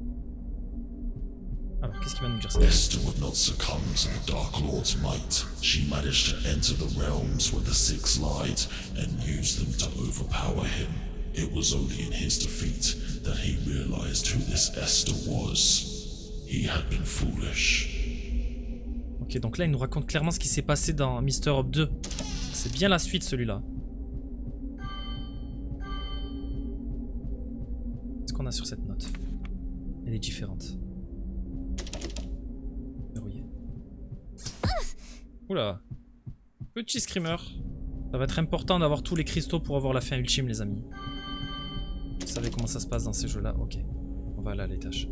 Alors, qu'est-ce qu'il va nous dire ça? Esther would not succumb to the Dark Lord's might. She managed to enter the realms where the Six lied and use them to overpower him. It was only in his defeat that he realized who this Esther was. He had been foolish. Ok, donc là il nous raconte clairement ce qui s'est passé dans Mister Hope deux. C'est bien la suite celui-là. Qu'est-ce qu'on a sur cette note? Elle est différente. Verrouillé. Oula. Petit screamer. Ça va être important d'avoir tous les cristaux pour avoir la fin ultime, les amis. Vous savez comment ça se passe dans ces jeux-là? Ok. On va aller à l'étage.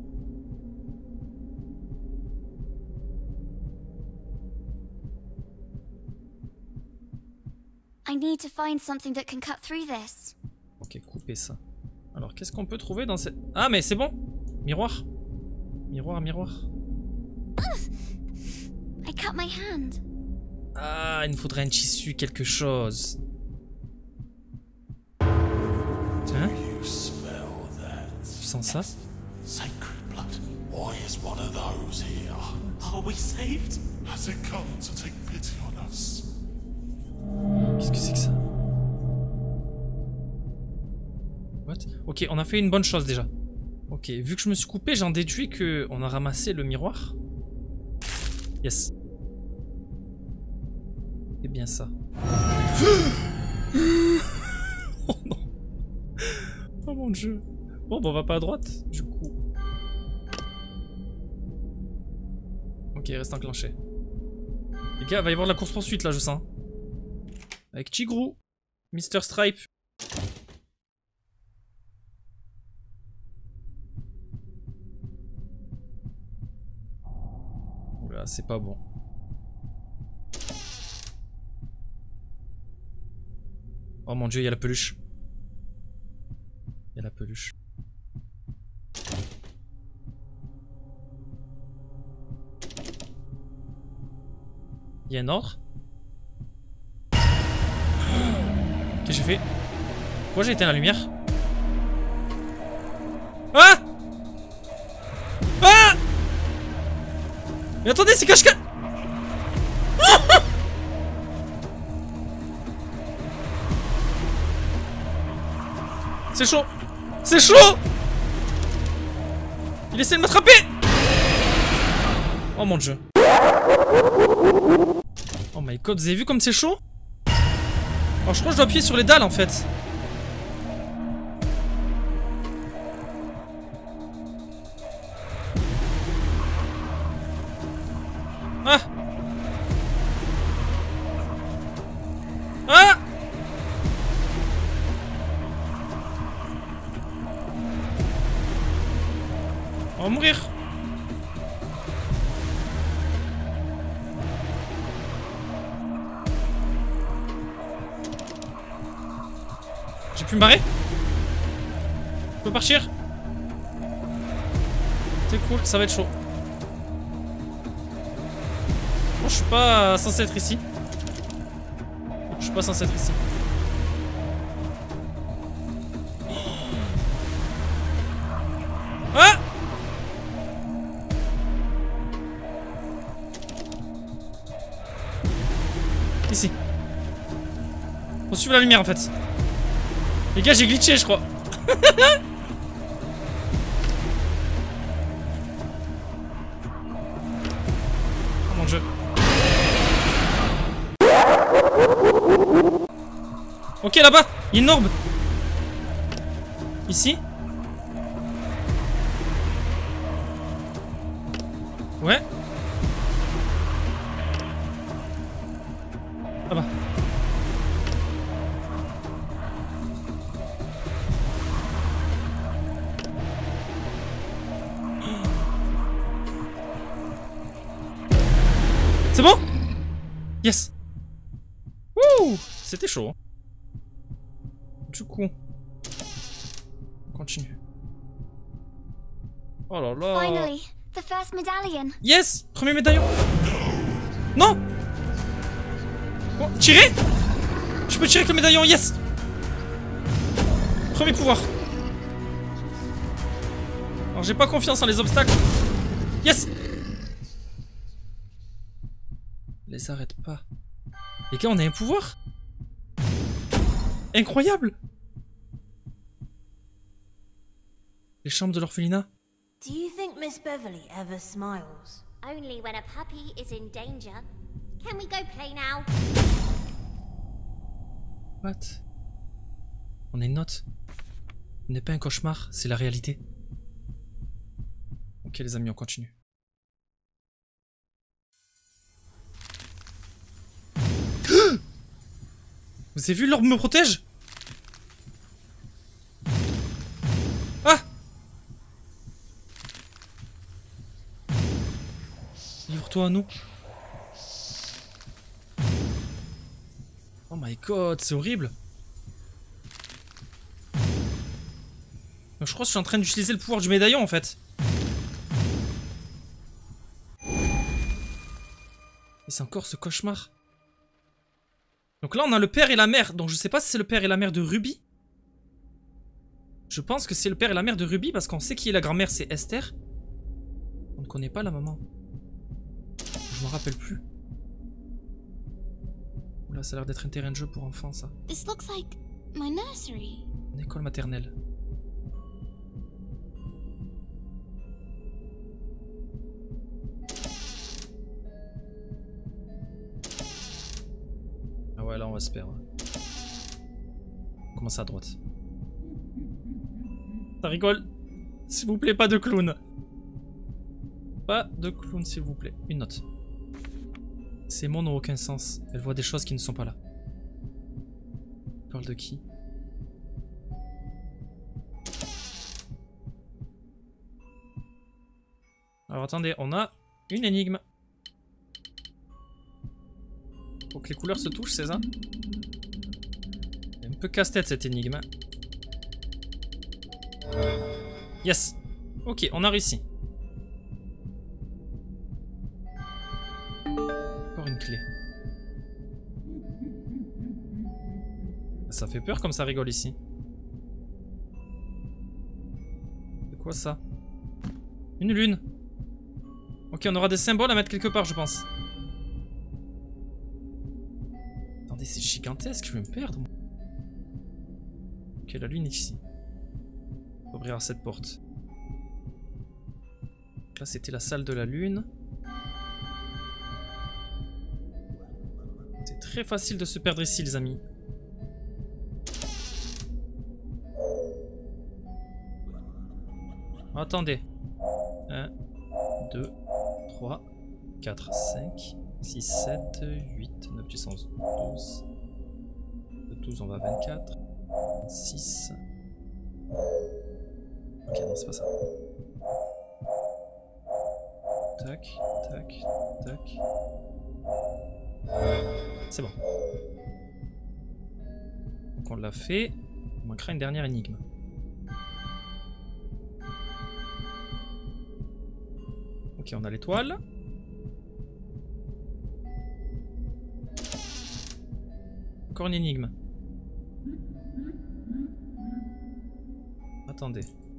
I need to find something that can cut through this. Ok, couper ça. Alors, qu'est-ce qu'on peut trouver dans cette... Ah, mais c'est bon! Miroir. Miroir, miroir. I cut my hand. Ah, il nous faudrait un tissu, quelque chose. Tiens. Tu sens ça? Sacred blood. Why is one of those here? Are we saved? Has it come to take pity on us? Qu'est-ce que c'est que ça? What? Ok, on a fait une bonne chose déjà. Ok, vu que je me suis coupé, j'en déduis que on a ramassé le miroir. Yes. C'est bien ça. Oh non. Oh mon dieu. Bon, bah on va pas à droite, du coup. Ok, reste enclenché. Les gars, il va y avoir de la course-poursuite là, je sens. Avec Tigrou, Mister Stripe. Oula, c'est pas bon. Oh mon dieu, il y a la peluche. Il y a la peluche. Il y a un ordre. Qu'est-ce que j'ai fait? Pourquoi j'ai éteint la lumière? Ah! Ah! Mais attendez, c'est cache-cache! C'est chaud! C'est chaud! Il essaie de m'attraper! Oh mon dieu. Oh my god, vous avez vu comme c'est chaud? Alors je crois que je dois appuyer sur les dalles en fait. Ah! Ah! On va mourir. J'ai pu me barrer? Je peux partir? C'est cool, ça va être chaud. Bon, je suis pas censé être ici. Je suis pas censé être ici. Ah! Ici. Faut suivre la lumière en fait. Les gars, j'ai glitché, je crois. Oh mon dieu. Ok, là-bas, il y a une orbe. Ici. Ouais. Là-bas. C'est bon? Yes. Wouh! C'était chaud. Du coup, on continue. Oh là là. Finally, the first medallion. Yes! Premier médaillon. Non! Bon, tirer? Je peux tirer avec le médaillon, yes! Premier pouvoir. Alors j'ai pas confiance en les obstacles. Yes! Les arrête pas. Les gars, on a un pouvoir? Incroyable! Les chambres de l'orphelinat. Do you think Miss Beverly ever smiles? Only when a puppy is in danger. Can we go play now? What? On a une note. Ce n'est pas un cauchemar, c'est la réalité. Ok les amis, on continue. Vous avez vu, l'orbe me protège? Ah! Livre-toi à nous. Oh my god, c'est horrible. Donc je crois que je suis en train d'utiliser le pouvoir du médaillon en fait. Et c'est encore ce cauchemar. Donc là on a le père et la mère. Donc je sais pas si c'est le père et la mère de Ruby. Je pense que c'est le père et la mère de Ruby parce qu'on sait qui est la grand-mère, c'est Esther. On ne connaît pas la maman. Je me rappelle plus. Oula, ça a l'air d'être un terrain de jeu pour enfants ça. This looks like my nursery. Une école maternelle. Ah ouais, là on va se perdre. Comment ça à droite? Ça rigole. S'il vous plaît, pas de clown. Pas de clown, s'il vous plaît. Une note. Ces mots n'ont aucun sens. Elle voit des choses qui ne sont pas là. Elle parle de qui? Alors attendez, on a une énigme. Faut que les couleurs se touchent, c'est ça? C'est un peu casse-tête cette énigme. Yes. Ok, on a réussi. Encore une clé. Ça fait peur comme ça rigole ici. C'est quoi ça? Une lune. Ok, on aura des symboles à mettre quelque part, je pense. Attendez, c'est gigantesque, je vais me perdre. Ok, la lune est ici. On va ouvrir cette porte. Donc là, c'était la salle de la lune. C'est très facile de se perdre ici, les amis. Attendez. un, deux, trois, quatre, cinq, six, sept, huit, neuf, dix, onze, douze. De douze, on va à vingt-quatre. six. Ok, non, c'est pas ça. Tac, tac, tac. C'est bon. Donc on l'a fait. Il manquera une dernière énigme. Ok, on a l'étoile. Encore une énigme. Attendez.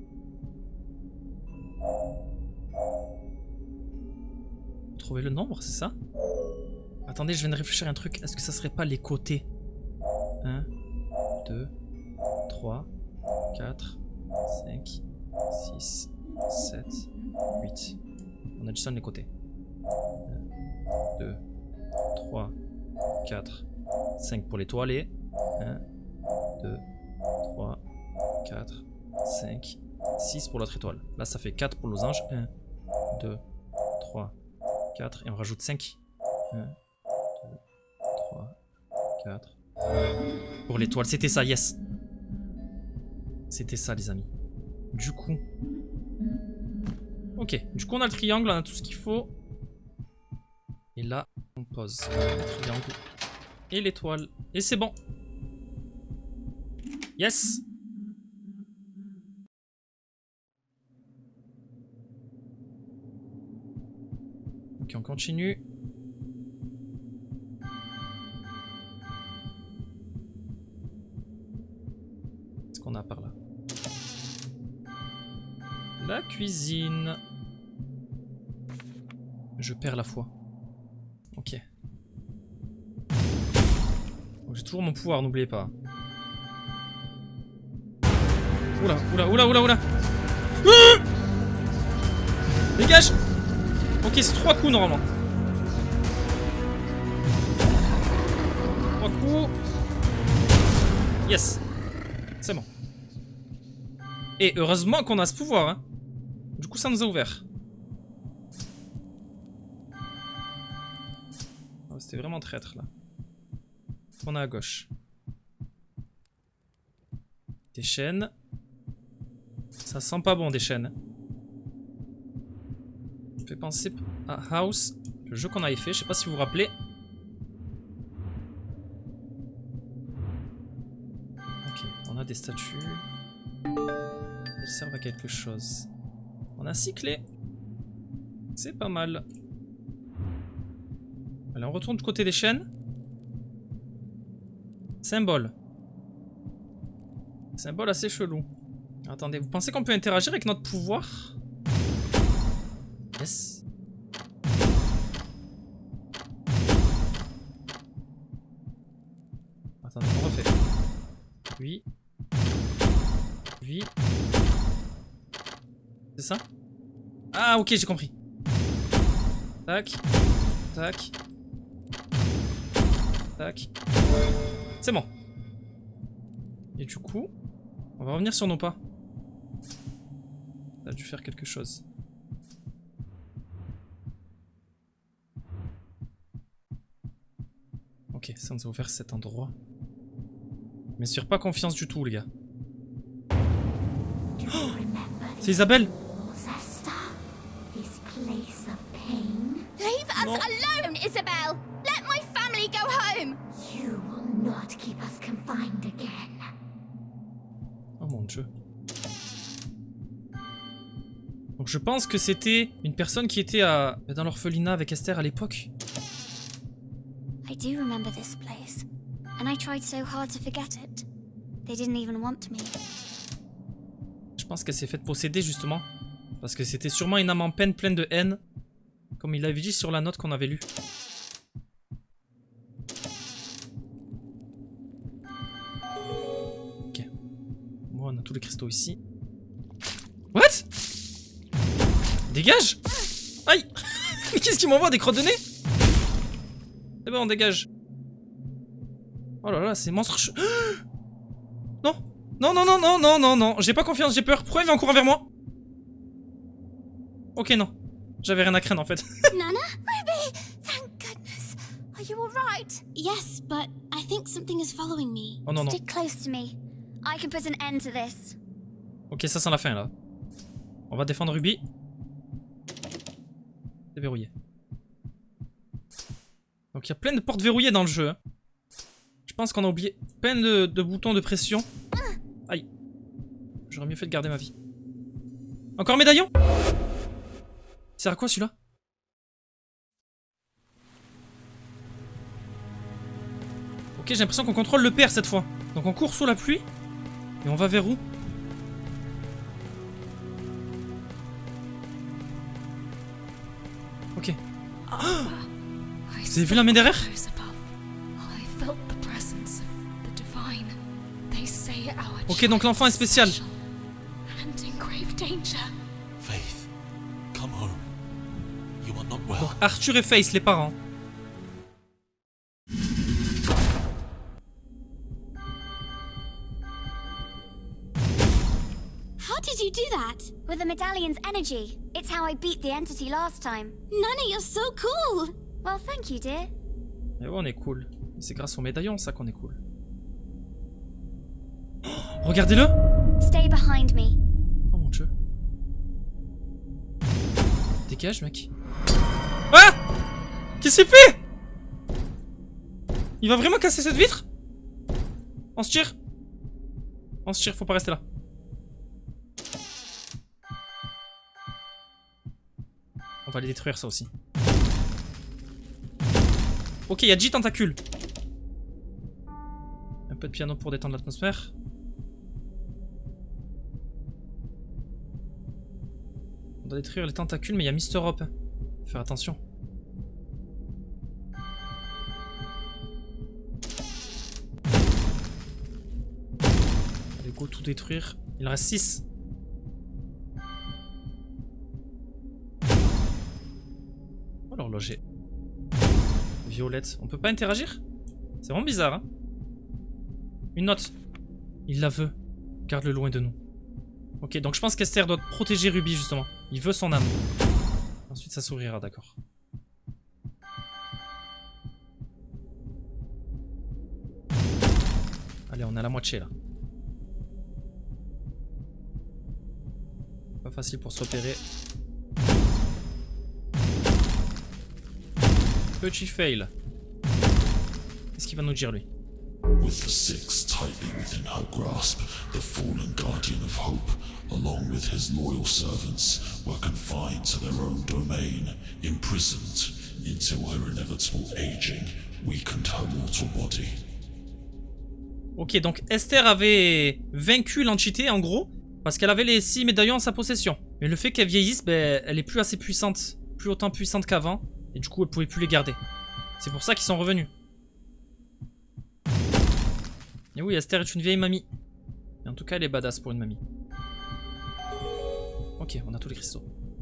Trouver le nombre, c'est ça? Attendez, je viens de réfléchir à un truc. Est-ce que ça serait pas les côtés? un, deux, trois, quatre, cinq, six, sept, huit. On additionne les côtés. un, deux, trois, quatre, cinq pour l'étoile et un, deux, trois, quatre, cinq, six pour l'autre étoile. Là, ça fait quatre pour le losange. un, deux, trois, quatre. Et on rajoute cinq. un, deux, trois, quatre. Pour l'étoile, c'était ça, yes. C'était ça, les amis. Du coup... Ok, du coup on a le triangle, on a tout ce qu'il faut. Et là, on pose le triangle et l'étoile. Et c'est bon. Yes. Ok, on continue. Qu'est-ce qu'on a par là? La cuisine. Je perds la foi. Ok. J'ai toujours mon pouvoir, n'oubliez pas. Oula, oula, oula, oula, oula. Ah! Dégage. Ok, c'est trois coups normalement. Trois coups. Yes. C'est bon. Et heureusement qu'on a ce pouvoir, hein. Du coup, ça nous a ouvert. Oh, c'était vraiment traître, là. On a à gauche. Des chaînes. Ça sent pas bon, des chaînes. Ça fait penser à House, le jeu qu'on avait fait. Je sais pas si vous vous rappelez. Ok, on a des statues. Elles servent à quelque chose. On a six clés. C'est pas mal. Allez, on retourne du côté des chaînes. Symbole. Symbole assez chelou. Attendez, vous pensez qu'on peut interagir avec notre pouvoir? Yes. Attendez, on refait. Oui. Oui. C'est ça? Ah, ok, j'ai compris. Tac. Tac. Tac. C'est bon. Et du coup, on va revenir sur nos pas. Ça a dû faire quelque chose. Ok, ça nous a ouvert cet endroit. Mais sur pas confiance du tout, les gars. Oh, c'est Isabelle. Leave us non. alone, Isabelle. Let my family go home. You will not keep us confined again. Oh mon dieu. Donc je pense que c'était une personne qui était à, dans l'orphelinat avec Esther à l'époque. I do remember this place, and I tried so hard to forget it. They didn't even want me. Je pense qu'elle s'est faite posséder justement. Parce que c'était sûrement une âme en peine pleine de haine. Comme il l'avait dit sur la note qu'on avait lue. Ok. Bon, on a tous les cristaux ici. What? Dégage! Aïe! Qu'est-ce qu'il m'envoie, des crottes de nez? C'est bon, on dégage. Oh là là, c'est monstre. Non! Non, non, non, non, non, non, non. J'ai pas confiance, j'ai peur. Pourquoi il vient en courant vers moi? Ok, non. J'avais rien à craindre en fait. Nana? Ruby! Thank goodness. Are you alright? Yes, but I think something is following me. Oh non, non. Stick close to me. I can put an end to this. Ok, ça sent la fin là. On va défendre Ruby. C'est verrouillé. Donc il y a plein de portes verrouillées dans le jeu. Hein. Je pense qu'on a oublié plein de, de boutons de pression. Aïe. J'aurais mieux fait de garder ma vie. Encore médaillon? Il sert à quoi celui-là? Ok, j'ai l'impression qu'on contrôle le père cette fois. Donc on court sous la pluie. Et on va vers où? Ok. Oh, vous avez vu la main derrière? Ok, donc l'enfant est spécial. Faith, come home. You are not well. Donc Arthur et Faith, les parents. How did you do that? With the medallion's energy. It's how I beat the entity last time. Nana, you're so cool! Well, thank you, dear. Et ouais, on est cool. C'est grâce au médaillon, ça, qu'on est cool. Oh, regardez-le! Stay behind me. Oh mon dieu. Dégage, mec. Ah! Qu'est-ce qu'il fait? Il va vraiment casser cette vitre? On se tire. On se tire, faut pas rester là. On va les détruire, ça aussi. Ok, il y a dix tentacules. Un peu de piano pour détendre l'atmosphère. On doit détruire les tentacules, mais il y a Mister Hop. Faut faire attention. Allez, go, tout détruire. Il en reste six. Oh, l'horloger. Violette. On peut pas interagir? C'est vraiment bizarre, hein? Une note. Il la veut. Garde-le loin de nous. Ok, donc je pense qu'Esther doit protéger Ruby, justement. Il veut son âme. Ensuite, ça sourira, d'accord. Allez, on est à la moitié, là. Pas facile pour se repérer. Petit fail. Qu'est-ce qu'il va nous dire, lui? With the six tightly within her grasp, the fallen guardian of hope, along with his loyal servants, were confined to their own domain, imprisoned until her inevitable aging weakened her mortal body. Ok, donc Esther avait vaincu l'entité, en gros, parce qu'elle avait les six médaillons en sa possession. Mais le fait qu'elle vieillisse, ben, elle est plus assez puissante, plus autant puissante qu'avant, et du coup, elle pouvait plus les garder. C'est pour ça qu'ils sont revenus. Et oui, Esther est une vieille mamie. Et en tout cas, elle est badass pour une mamie. Ok, on a tous les cristaux.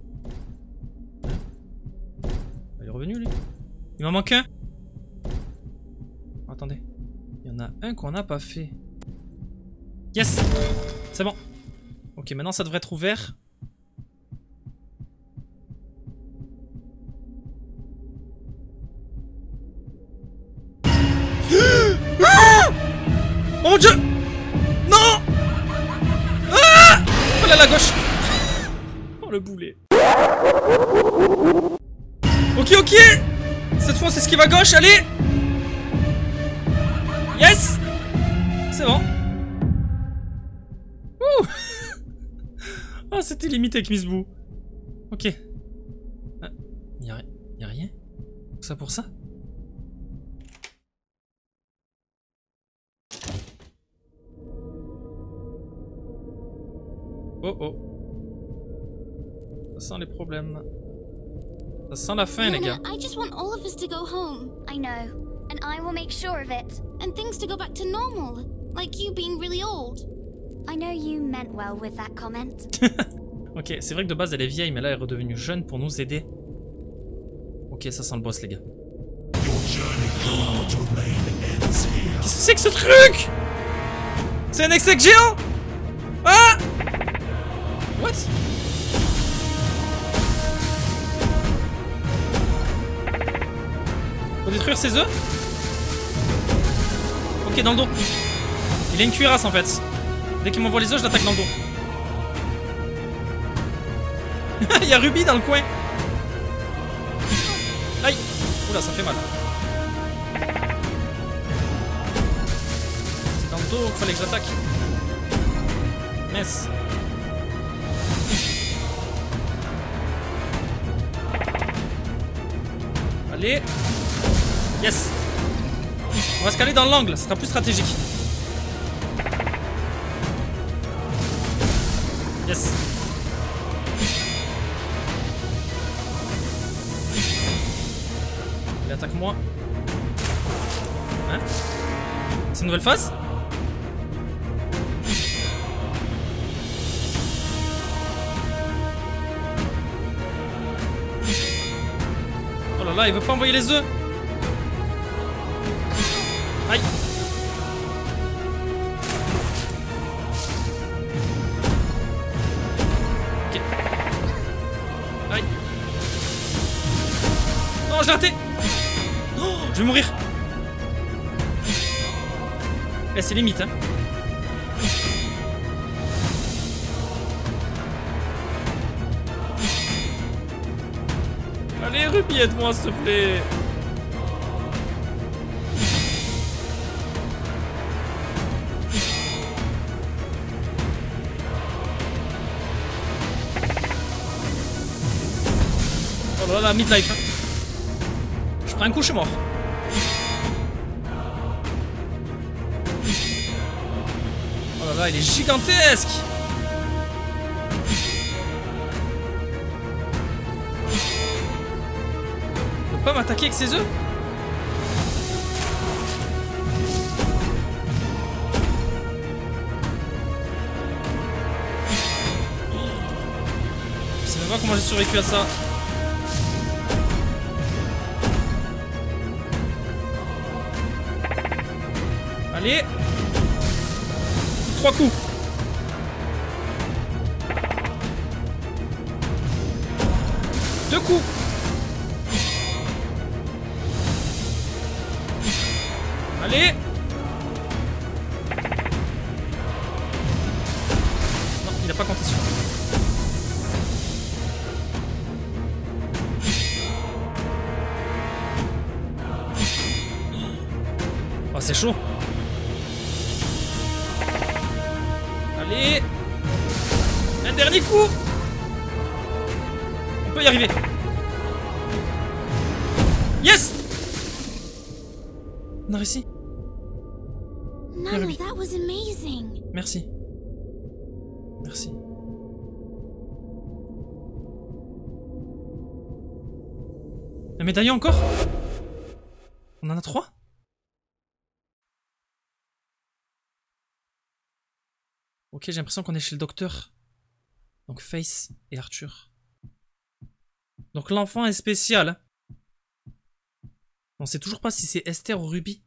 Il est revenu, lui. Il m'en manque un. Attendez. Il y en a un qu'on n'a pas fait. Yes! C'est bon. Ok, maintenant ça devrait être ouvert. Oh mon dieu! Non! Ah! Fallait à la gauche! Oh le boulet. Ok, ok! Cette fois, c'est ce qui va à gauche, allez! Yes! C'est bon. Ouh! Oh, c'était limite avec Miss Boo. Ok. Ah, y'a, y'a rien? Tout ça pour ça? Oh oh. Ça sent les problèmes. Ça sent la fin, Nana, les gars. I just want all of us to go home. I know, and I will make sure of it. And things to go back to normal. Like you being really old. I know you meant well with that comment. Ok, c'est vrai que de base elle est vieille, mais là elle est redevenue jeune pour nous aider. Ok, ça sent le boss, les gars. Qu'est-ce que c'est que ce truc? C'est un exec géant? Ah! What? Faut détruire ses œufs? Ok, dans le dos. Il a une cuirasse en fait. Dès qu'il m'envoie les œufs, je l'attaque dans le dos. Il y a Ruby dans le coin. Aïe. Oula, ça fait mal. C'est dans le dos qu'il fallait que j'attaque. Mess. Allez. Yes. On va se caler dans l'angle, ce sera plus stratégique. Yes. Il attaque moi. Hein? C'est une nouvelle phase? Oh là là, il veut pas envoyer les œufs. Aïe. Ok. Aïe. Non, j'ai raté. Oh, je vais mourir. Eh, c'est limite, hein. Allez, Ruby, aide-moi, s'il te plaît. Oh là là, midlife. Hein. Je prends un coup, je suis mort. Oh là là, il est gigantesque. Il peut pas m'attaquer avec ses œufs. Je sais même pas comment j'ai survécu à ça. Allez. Trois coups. Deux coups. Allez. Non, il n'a pas compté sur. Oh, c'est chaud. Allez. Un dernier coup. On peut y arriver. Yes. On a réussi. Nana, that was amazing. Merci. Merci. Un médaillon encore? On en a trois? Ok, j'ai l'impression qu'on est chez le docteur. Donc Face et Arthur. Donc l'enfant est spécial. On sait toujours pas si c'est Esther ou Ruby.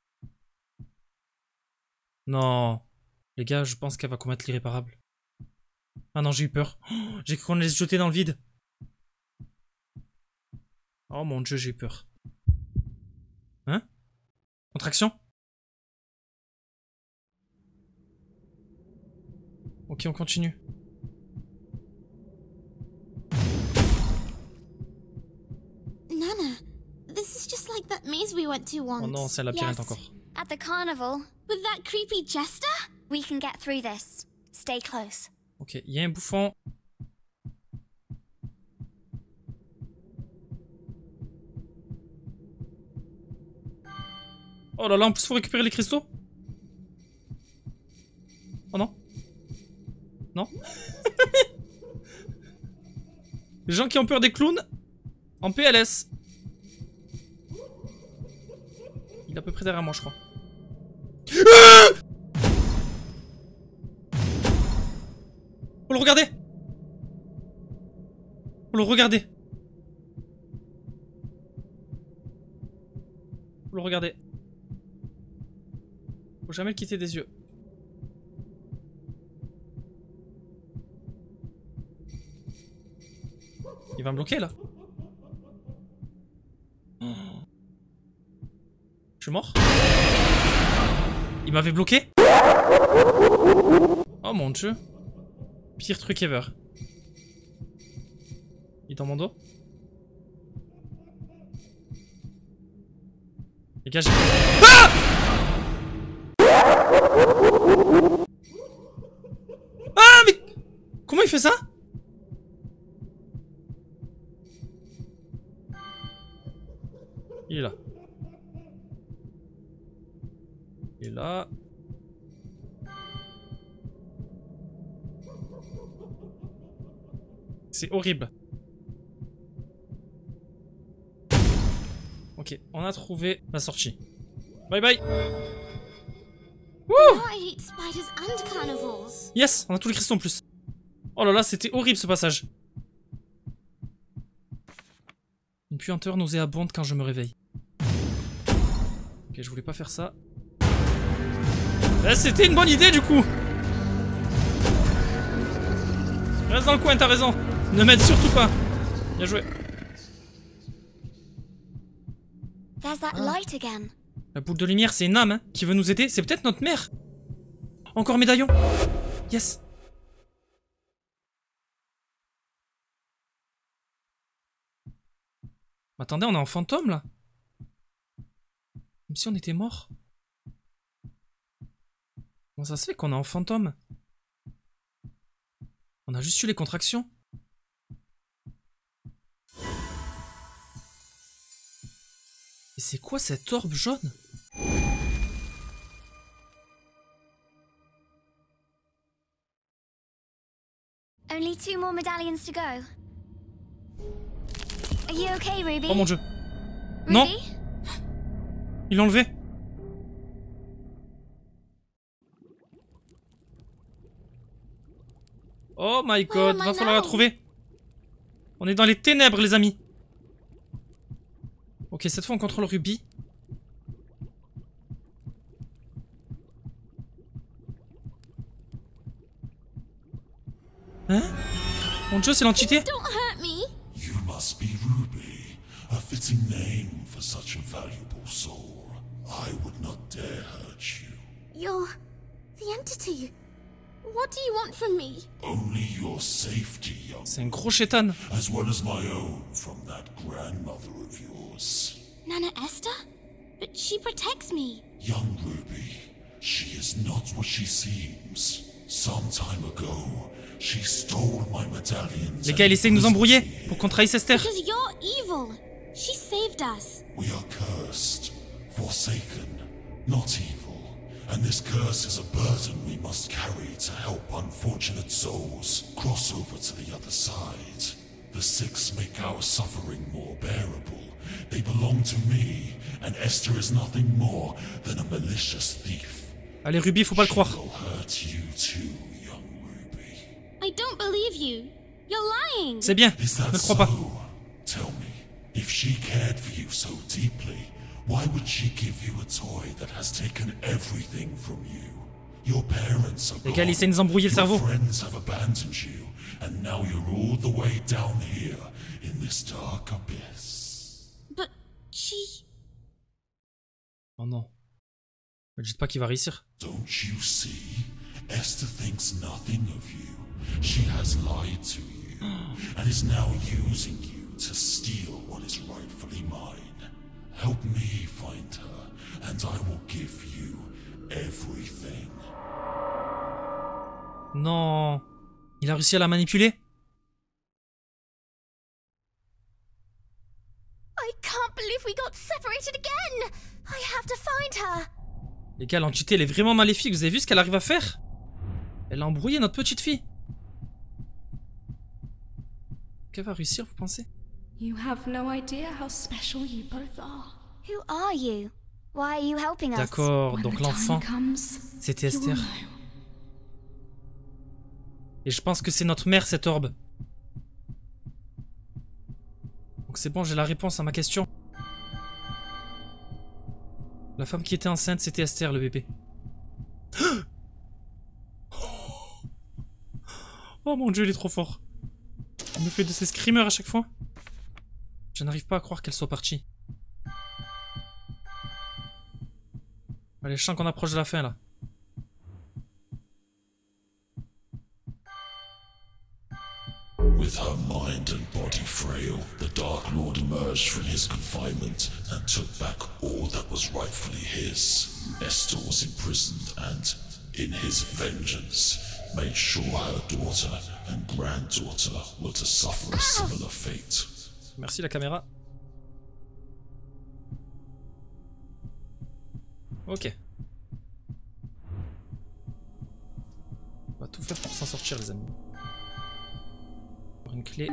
Non. Les gars, je pense qu'elle va commettre l'irréparable. Ah non, j'ai eu peur. Oh, j'ai cru qu'on allait se jeter dans le vide. Oh mon dieu, j'ai eu peur. Hein? Contraction? Ok, on continue. Nana, this is just like that maze we went to once. Oh non, c'est un labyrinthe Yes. encore. At the carnival, With that creepy jester? we can get through this. Stay close. Ok, il y a un bouffon. Oh là là, en plus, faut récupérer les cristaux. Oh non. Non. Les gens qui ont peur des clowns en P L S. Il est à peu près derrière moi, je crois. Ah! Faut le regarder. Faut le regarder. Faut le regarder. Faut jamais le quitter des yeux. Il va me bloquer là. Oh. Je suis mort. Il m'avait bloqué. Oh mon dieu. Pire truc ever. Il est dans mon dos. Les gars, j'ai... Ah! Comment il fait ça? Il est là. Il est là. C'est horrible. Ok, on a trouvé la sortie. Bye bye. Wouh! Yes, on a tous les cristaux en plus. Oh là là, c'était horrible ce passage. Une puanteur nauséabonde quand je me réveille. Ok, je voulais pas faire ça. Eh, c'était une bonne idée du coup. Reste dans le coin, t'as raison. Ne m'aide surtout pas. Bien joué. There's that light again. La boule de lumière, c'est une âme hein, qui veut nous aider. C'est peut-être notre mère. Encore médaillon. Yes. Attendez, on est en fantôme là? Comme si on était mort. Comment ça se fait qu'on est en fantôme? On a juste eu les contractions. Et c'est quoi cette orbe jaune? Only two more medallions to go. Are you okay, Ruby? Oh mon dieu. Ruby? Non. Il l'a enlevé. Oh my god, va falloir la trouver. On est dans les ténèbres les amis. Ok, cette fois on contrôle Ruby. Hein? Mon dieu, c'est l'entité. You must be Ruby, a fitting name for such a valuable soul. I would not dare hurt you. You're the entity. What do you want from me? Only your safety, young. C'est un gros chétan. As well as my own from that grandmother of yours. Nana Esther? But she protects me. Young Ruby, she is not what she seems. Some time ago, she stole my medallions. Les gars, il essaie de nous embrouiller pour qu'on trahisse Esther. Because you're evil. She saved us. We are cursed, forsaken, not evil. And this curse is a burden we must carry to help unfortunate souls cross over to the other side. The six make our suffering more bearable. They belong to me, and Esther is nothing more than a malicious thief. Allez Ruby, faut pas le croire. She'll hurt you too, young Ruby. I don't believe you. You're lying. C'est bien, Is that ne le crois so? pas. Tell me, if she cared for you so deeply, why would she give you a toy that has taken everything from you? Your parents are Les gars, il gone. essaie de nous embrouiller le Your cerveau. friends have abandoned you, and now you're all the way down here in this dark abyss. But she... Oh non. Ne dites pas qu'il va réussir. Don't you see? Esther thinks nothing of you. She has lied to you, and is now using you to steal what is rightfully mine. Help me find her, and I will give you everything. Non. Il a réussi à la manipuler. I can't believe we got separated again. I have to find her. Les gars, l'entité, elle est vraiment maléfique. Vous avez vu ce qu'elle arrive à faire? Elle a embrouillé notre petite fille. Qu'elle va réussir, vous pensez? You have no idea how special you both are. Who are you? Why are you helping us? D'accord, donc l'enfant, comes, c'était you will Esther. know. Et je pense que c'est notre mère, cette orbe. Donc c'est bon, j'ai la réponse à ma question. La femme qui était enceinte, c'était Esther, le bébé. Oh mon dieu, il est trop fort. Il me fait de ces screamers à chaque fois. Je n'arrive pas à croire qu'elle soit partie. Allez, je sens qu'on approche de la fin, là. With her mind and body frail, the Dark Lord emerged from his confinement and took back all that was rightfully his. Esther was imprisoned and, in his vengeance, made sure her daughter and granddaughter were to suffer a similar fate. Merci la caméra. Ok. On va tout faire pour s'en sortir les amis. Une clé.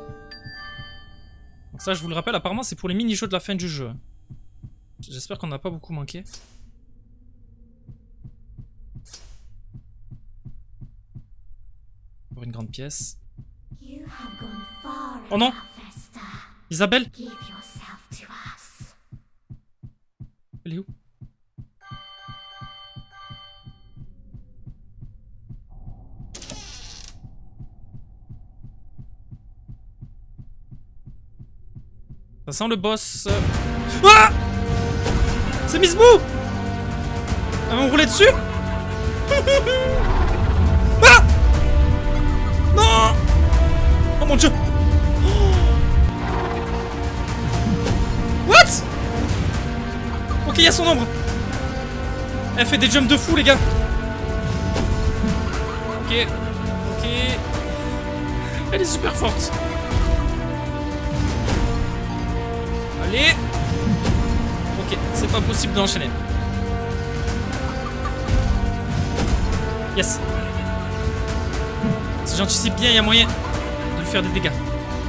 Donc ça je vous le rappelle, apparemment c'est pour les mini-jeux de la fin du jeu. J'espère qu'on n'a pas beaucoup manqué. Pour une grande pièce. Oh non! Isabelle! Elle est où? Ça sent le boss. Ah! C'est Miss Boo! Elle m'a roulé dessus? Ah! Non! Oh mon dieu! What? Ok, il y a son ombre. Elle fait des jumps de fou, les gars. Ok, ok. Elle est super forte. Allez. Ok, c'est pas possible d'enchaîner. Yes. Si j'anticipe bien, il y a moyen de lui faire des dégâts.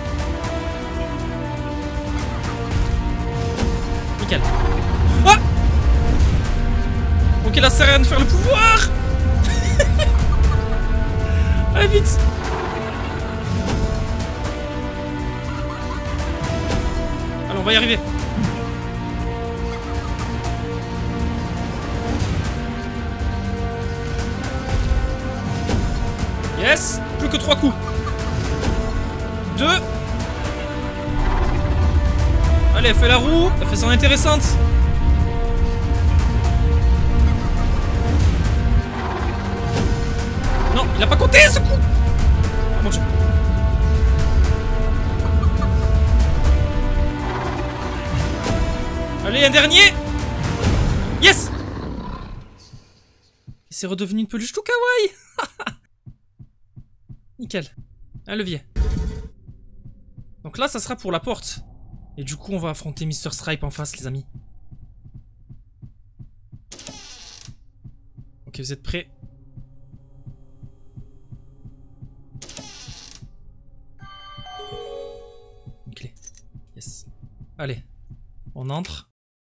Nickel. Ah! Ok, là, ça sert à rien de faire le pouvoir. Allez, vite. Allez, on va y arriver. Yes. Plus que trois coups. Deux. Allez, elle fait la roue. Elle fait son intéressante. Non, il a pas compté ce coup. Oh mon dieu. Allez, un dernier. Yes. C'est redevenu une peluche tout kawaii. Nickel. Un levier. Donc là, ça sera pour la porte. Et du coup, on va affronter Mister Stripe en face, les amis. Ok, vous êtes prêts? Une clé. Yes. Allez. On entre.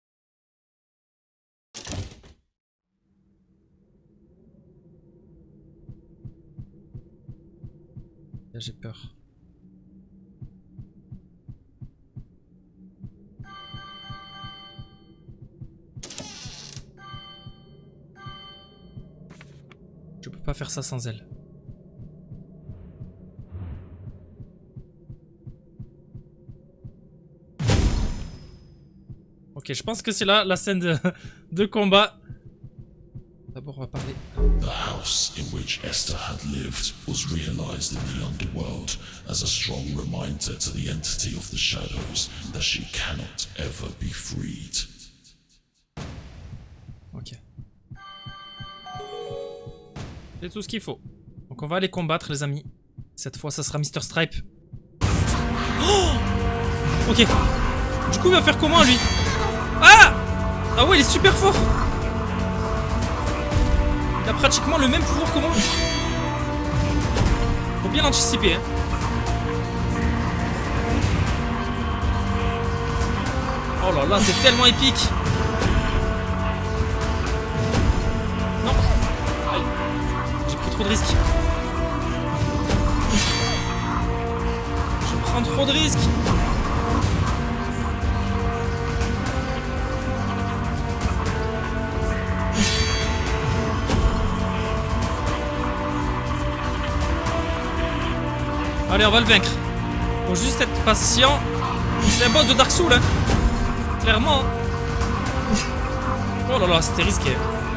Là, j'ai peur. Je peux pas faire ça sans elle. Ok, je pense que c'est là la scène de, de combat. D'abord, on va parler. The house in which Esther had lived was realized in the underworld as a strong reminder to the entity of the shadows that she cannot ever be freed. Ok. C'est tout ce qu'il faut. Donc on va aller combattre, les amis. Cette fois, ça sera Mister Stripe. Oh! Ok. Du coup, il va faire comment, lui? Ah! Ah ouais, il est super fort. Il a pratiquement le même pouvoir que moi. Faut bien l'anticiper, hein. Oh là là, c'est tellement épique. Non. Aïe. J'ai pris trop de risques. Je prends trop de risques. Allez, on va le vaincre. Faut juste être patient. C'est un boss de Dark Souls, hein. Clairement. Oh là là, c'était risqué.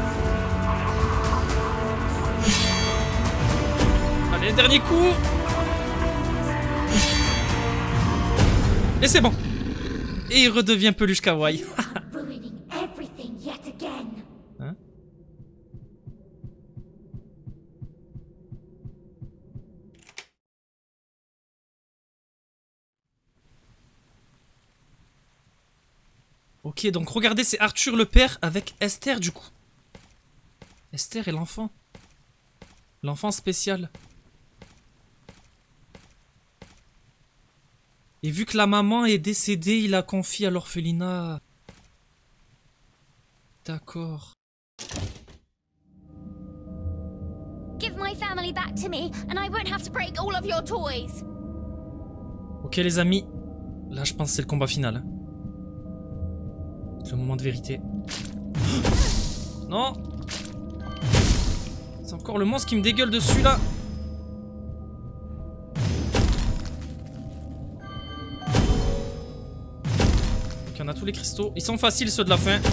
Allez, dernier coup. Et c'est bon. Et il redevient peluche kawaii. Hein? Ok, donc regardez, c'est Arthur le père avec Esther du coup. Esther est l'enfant. L'enfant spécial. Et vu que la maman est décédée, il la confie à l'orphelinat. D'accord. Give my family back to me, and I won't have to break all of your toys. Ok les amis, là je pense que c'est le combat final. Hein. C'est le moment de vérité. Non. C'est encore le monstre qui me dégueule dessus là. Ok, on a tous les cristaux. Ils sont faciles ceux de la fin.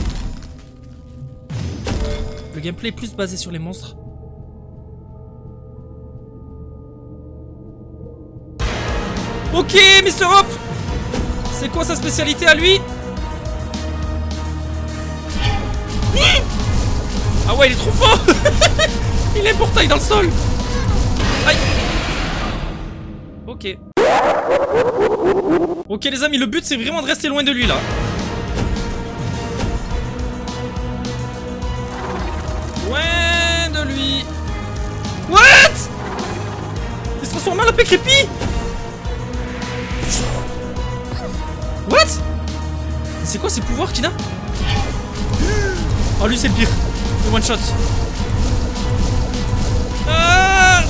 Le gameplay est plus basé sur les monstres. Ok, mister Hop. C'est quoi sa spécialité à lui? Ah ouais, il est trop fort. Il est portail dans le sol. Aïe. Ok. Ok les amis, le but c'est vraiment de rester loin de lui là. Loin de lui. What? Il se transforme en lapin creepy. What? C'est quoi ces pouvoirs qu'il a? Oh lui c'est le pire. Le one shot. Ah!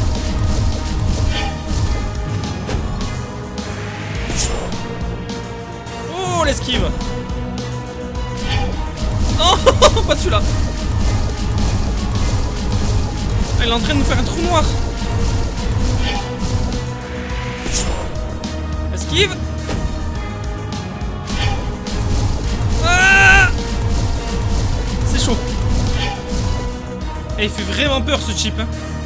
Oh l'esquive. Oh pas celui-là. Elle est en train de nous faire un trou noir. Esquive. Ah! C'est chaud. Et il fait vraiment peur ce chip. Hein.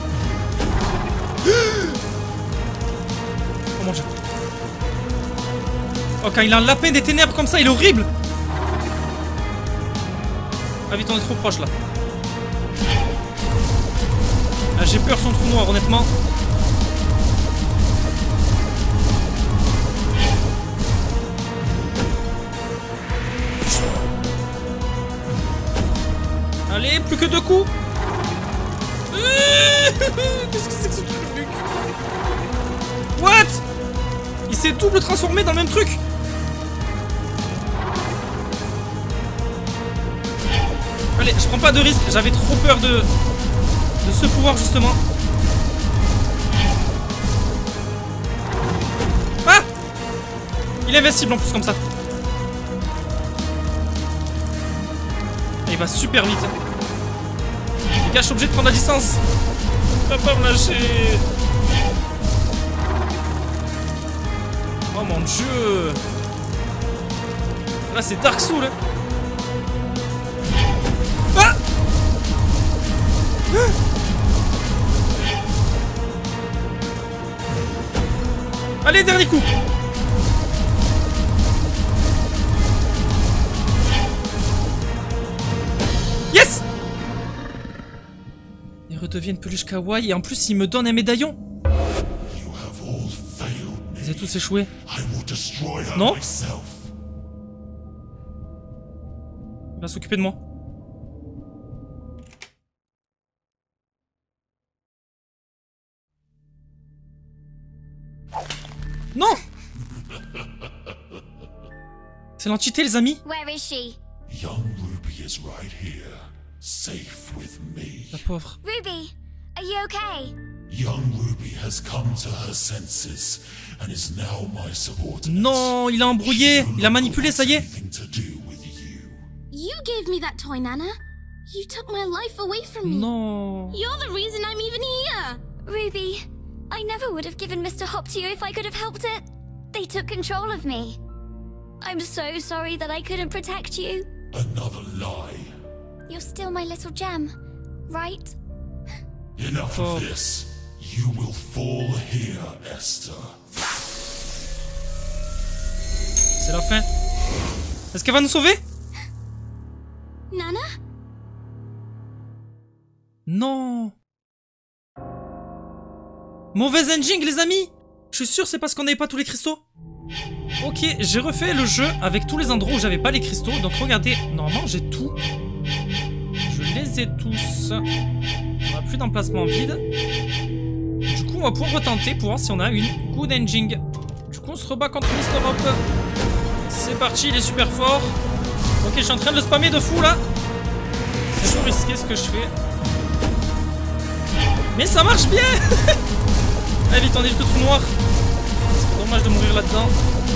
Oh mon dieu. Oh quand il a un lapin des ténèbres comme ça, il est horrible. Ah vite, on est trop proche là. Ah, j'ai peur son trou noir honnêtement. Allez, plus que deux coups. Qu'est-ce que c'est que ce truc? What? Il s'est double transformé dans le même truc. Allez, je prends pas de risque. J'avais trop peur de... de ce pouvoir justement. Ah! Il est invincible en plus comme ça. Il va super vite. Les gars, je suis obligé de prendre la distance. Il va pas me lâcher. Oh mon dieu. Là, c'est Dark Souls. Ah! Ah! Allez, dernier coup. Yes! Il redevient une peluche kawaii et en plus il me donne un médaillon. Ils ont tous échoué. Non? Il va s'occuper de moi. Non! C'est l'entité les amis. Where is she? Young Ruby is right here, safe with me. La pauvre. Ruby, are you okay? Young Ruby has come to her senses and is now my subordinate. Non, il a embrouillé, il a manipulé, ça y est. You gave me that toy, Nana. You took my life away from me. Non. You're the reason I'm even here. Ruby, I never would have given Mister Hop to you if I could have helped it. They took control of me. I'm so sorry that I couldn't protect you. Another lie. You're still my little gem, right? Enough Oh. of this. You will fall here, Esther. C'est la fin. Est-ce qu'elle va nous sauver? Nana? Non. Mauvaise ending les amis. Je suis sûr c'est parce qu'on n'avait pas tous les cristaux. Ok, j'ai refait le jeu avec tous les endroits où j'avais pas les cristaux. Donc regardez, normalement j'ai tout. Je les ai tous. On n'a plus d'emplacement vide. Du coup, on va pouvoir retenter pour voir si on a une good ending. Du coup, on se rebat contre mister Hop. C'est parti, il est super fort. Ok, je suis en train de le spammer de fou là. C'est trop risqué ce que je fais. Mais ça marche bien. Allez, vite, on est le trou noir. C'est dommage de mourir là-dedans.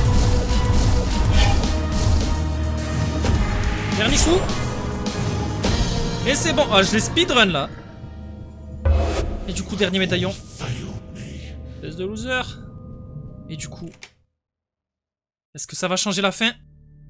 Dernier coup. Et c'est bon. Ah, je l'ai speedrun là. Et du coup, dernier médaillon. Espèce de loser. Et du coup... Est-ce que ça va changer la fin?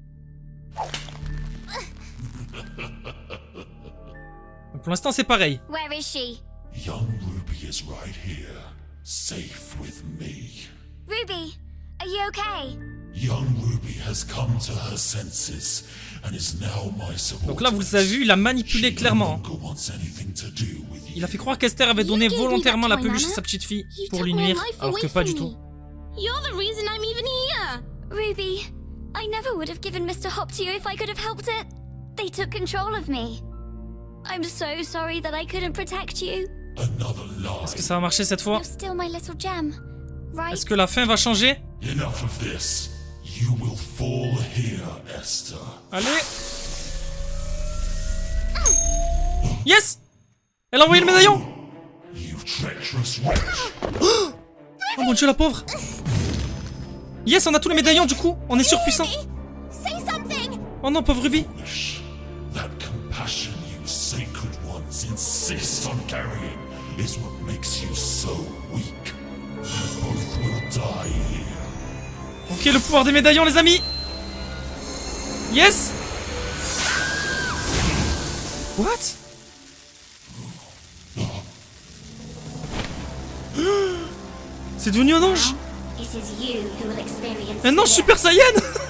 Pour l'instant, c'est pareil. Where is she? Young Ruby is right here, safe with me. Ruby, are you okay? Young Ruby has come to her senses and is now my subordinate. Donc là, vous les avez vu, il a manipulé clairement. Il a fait croire qu'Esther avait donné volontairement la peluche à sa petite fille pour lui nuire, alors que pas du tout. You're the reason I'm even here. Ruby, I never would have given mister Hop to you if I could have helped it. They took control of me. I'm so sorry that I couldn't protect you. Another lie. Est-ce que ça va marcher cette fois? You're still my little gem, right? Est-ce que la fin va changer? Enough of this. You will fall here, Esther. Allez. Yes. Elle a envoyé le médaillon. You treacherous witch. Oh mon dieu, la pauvre. Yes, on a tous les médaillons du coup. On est surpuissant. Say something. Oh non, pauvre Ruby. That compassion you sacred ones insist on carrying is what makes you so weak. You both will die here. Ok, le pouvoir des médaillons, les amis. Yes. What? C'est devenu un ange. Un ange Super Saiyan.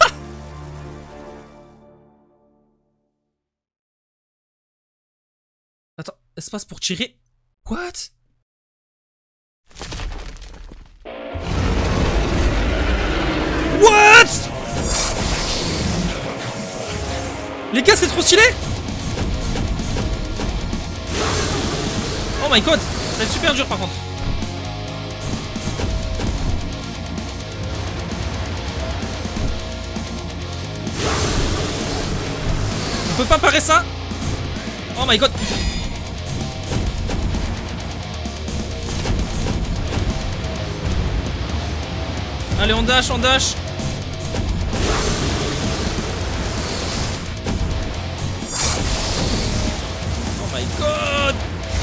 Attends, espace pour tirer. What? What? Les gars, c'est trop stylé. Oh my god, ça va être super dur par contre. On peut pas parer ça. Oh my god. Allez, on dash, on dash. Oh my god.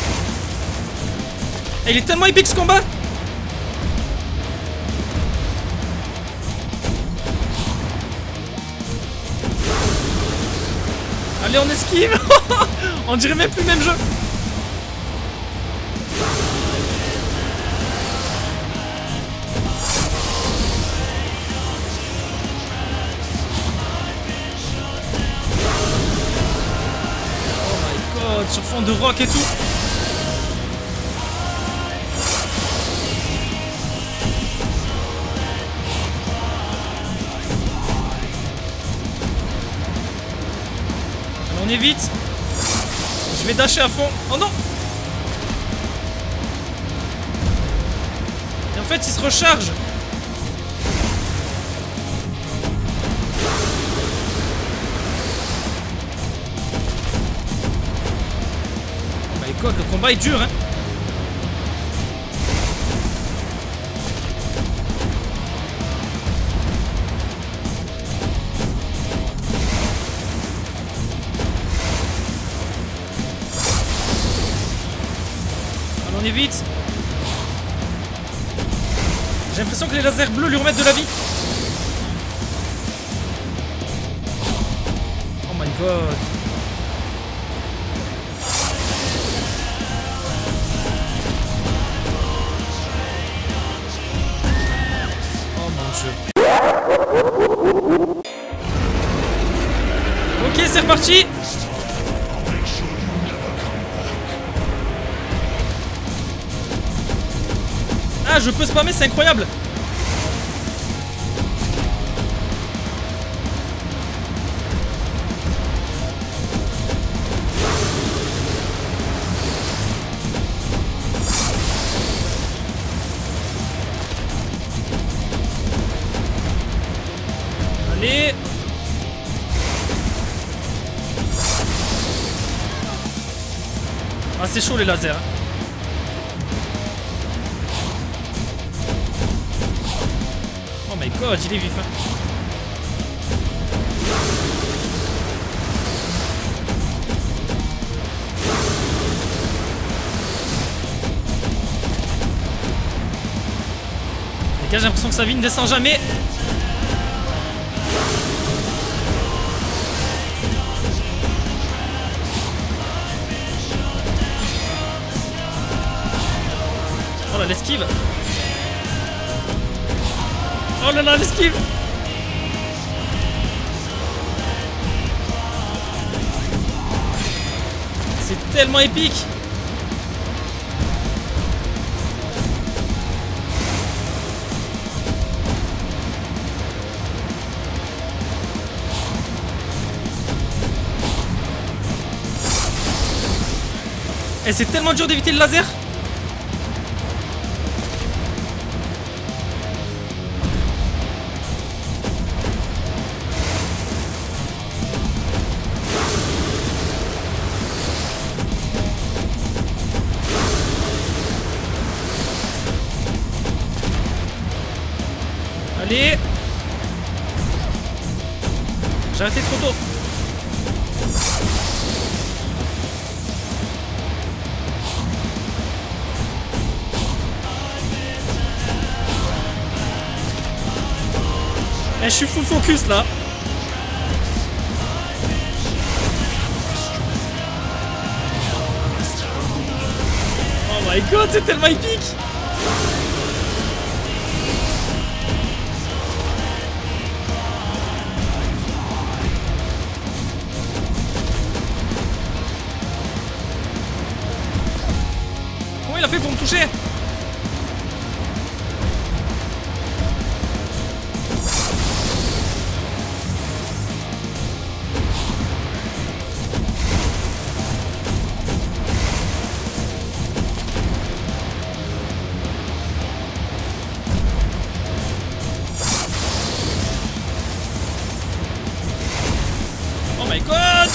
Et il est tellement épique ce combat. Allez, on esquive. On dirait même plus le même jeu. Sur fond de rock et tout. Allez, on évite. Je vais dasher à fond. Oh non. Et en fait il se recharge. Le combat est dur, hein. Alors on évite. J'ai l'impression que les lasers bleus lui remettent de la vie. Oh my god. Ok, c'est reparti. Ah, je peux spammer, c'est incroyable. c'est chaud les lasers. Oh my god, il est vif. Hein. Les gars, j'ai l'impression que sa vie ne descend jamais. Oh là, l'esquive. Oh là là, l'esquive. C'est tellement épique. Et c'est tellement dur d'éviter le laser. Allez. J'ai arrêté trop tôt. Eh, je suis full focus là. Oh my god, c'est tellement épique. Comment il a fait pour me toucher? Oh my god!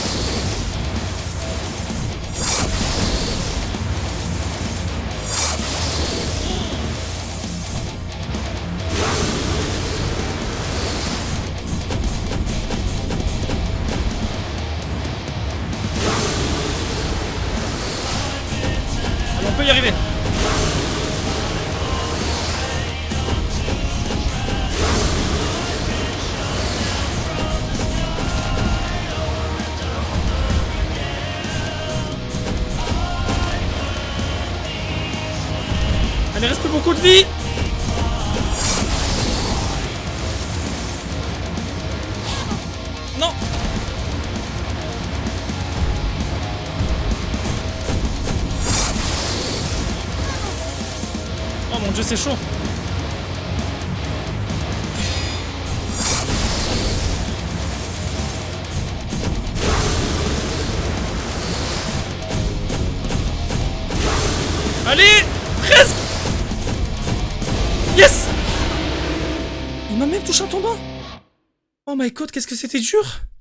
Allez, on peut y arriver. Allez, reste plus beaucoup de vie. Non. Oh mon dieu, c'est chaud. Allez, presque. Yes! Il m'a même touché en tombant. Oh my god, qu'est-ce que c'était dur.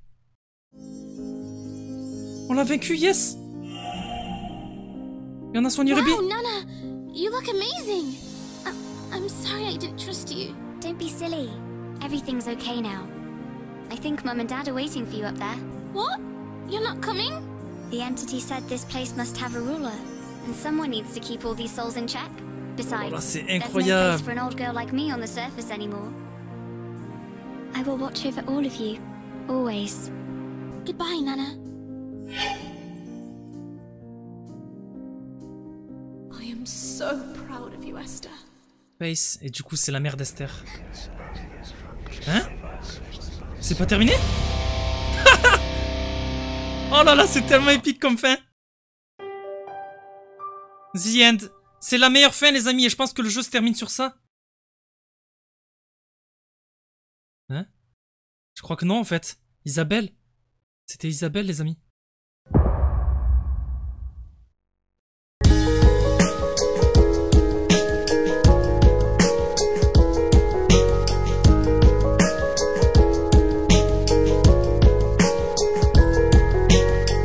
On l'a vaincu, yes. Et on a soigné Ruby. Wow, Nana, you look amazing. I I'm sorry I didn't trust you. Don't be silly. Everything's okay now. I think Mum and Dad are waiting for you up there. What? You're not coming? The entity said this place must have a ruler, and someone needs to keep all these souls in check. Besides, Oh là, c'est there's no incroyable. place for an old girl like me on the surface anymore. I will watch over all of you, always. Goodbye, Nana. I am so proud of you, Esther. Space, et du coup c'est la mère d'Esther. Hein? C'est pas terminé? Oh là là, c'est tellement épique comme fin. The End. C'est la meilleure fin, les amis, et je pense que le jeu se termine sur ça. Hein? Je crois que non, en fait. Isabelle. C'était Isabelle, les amis.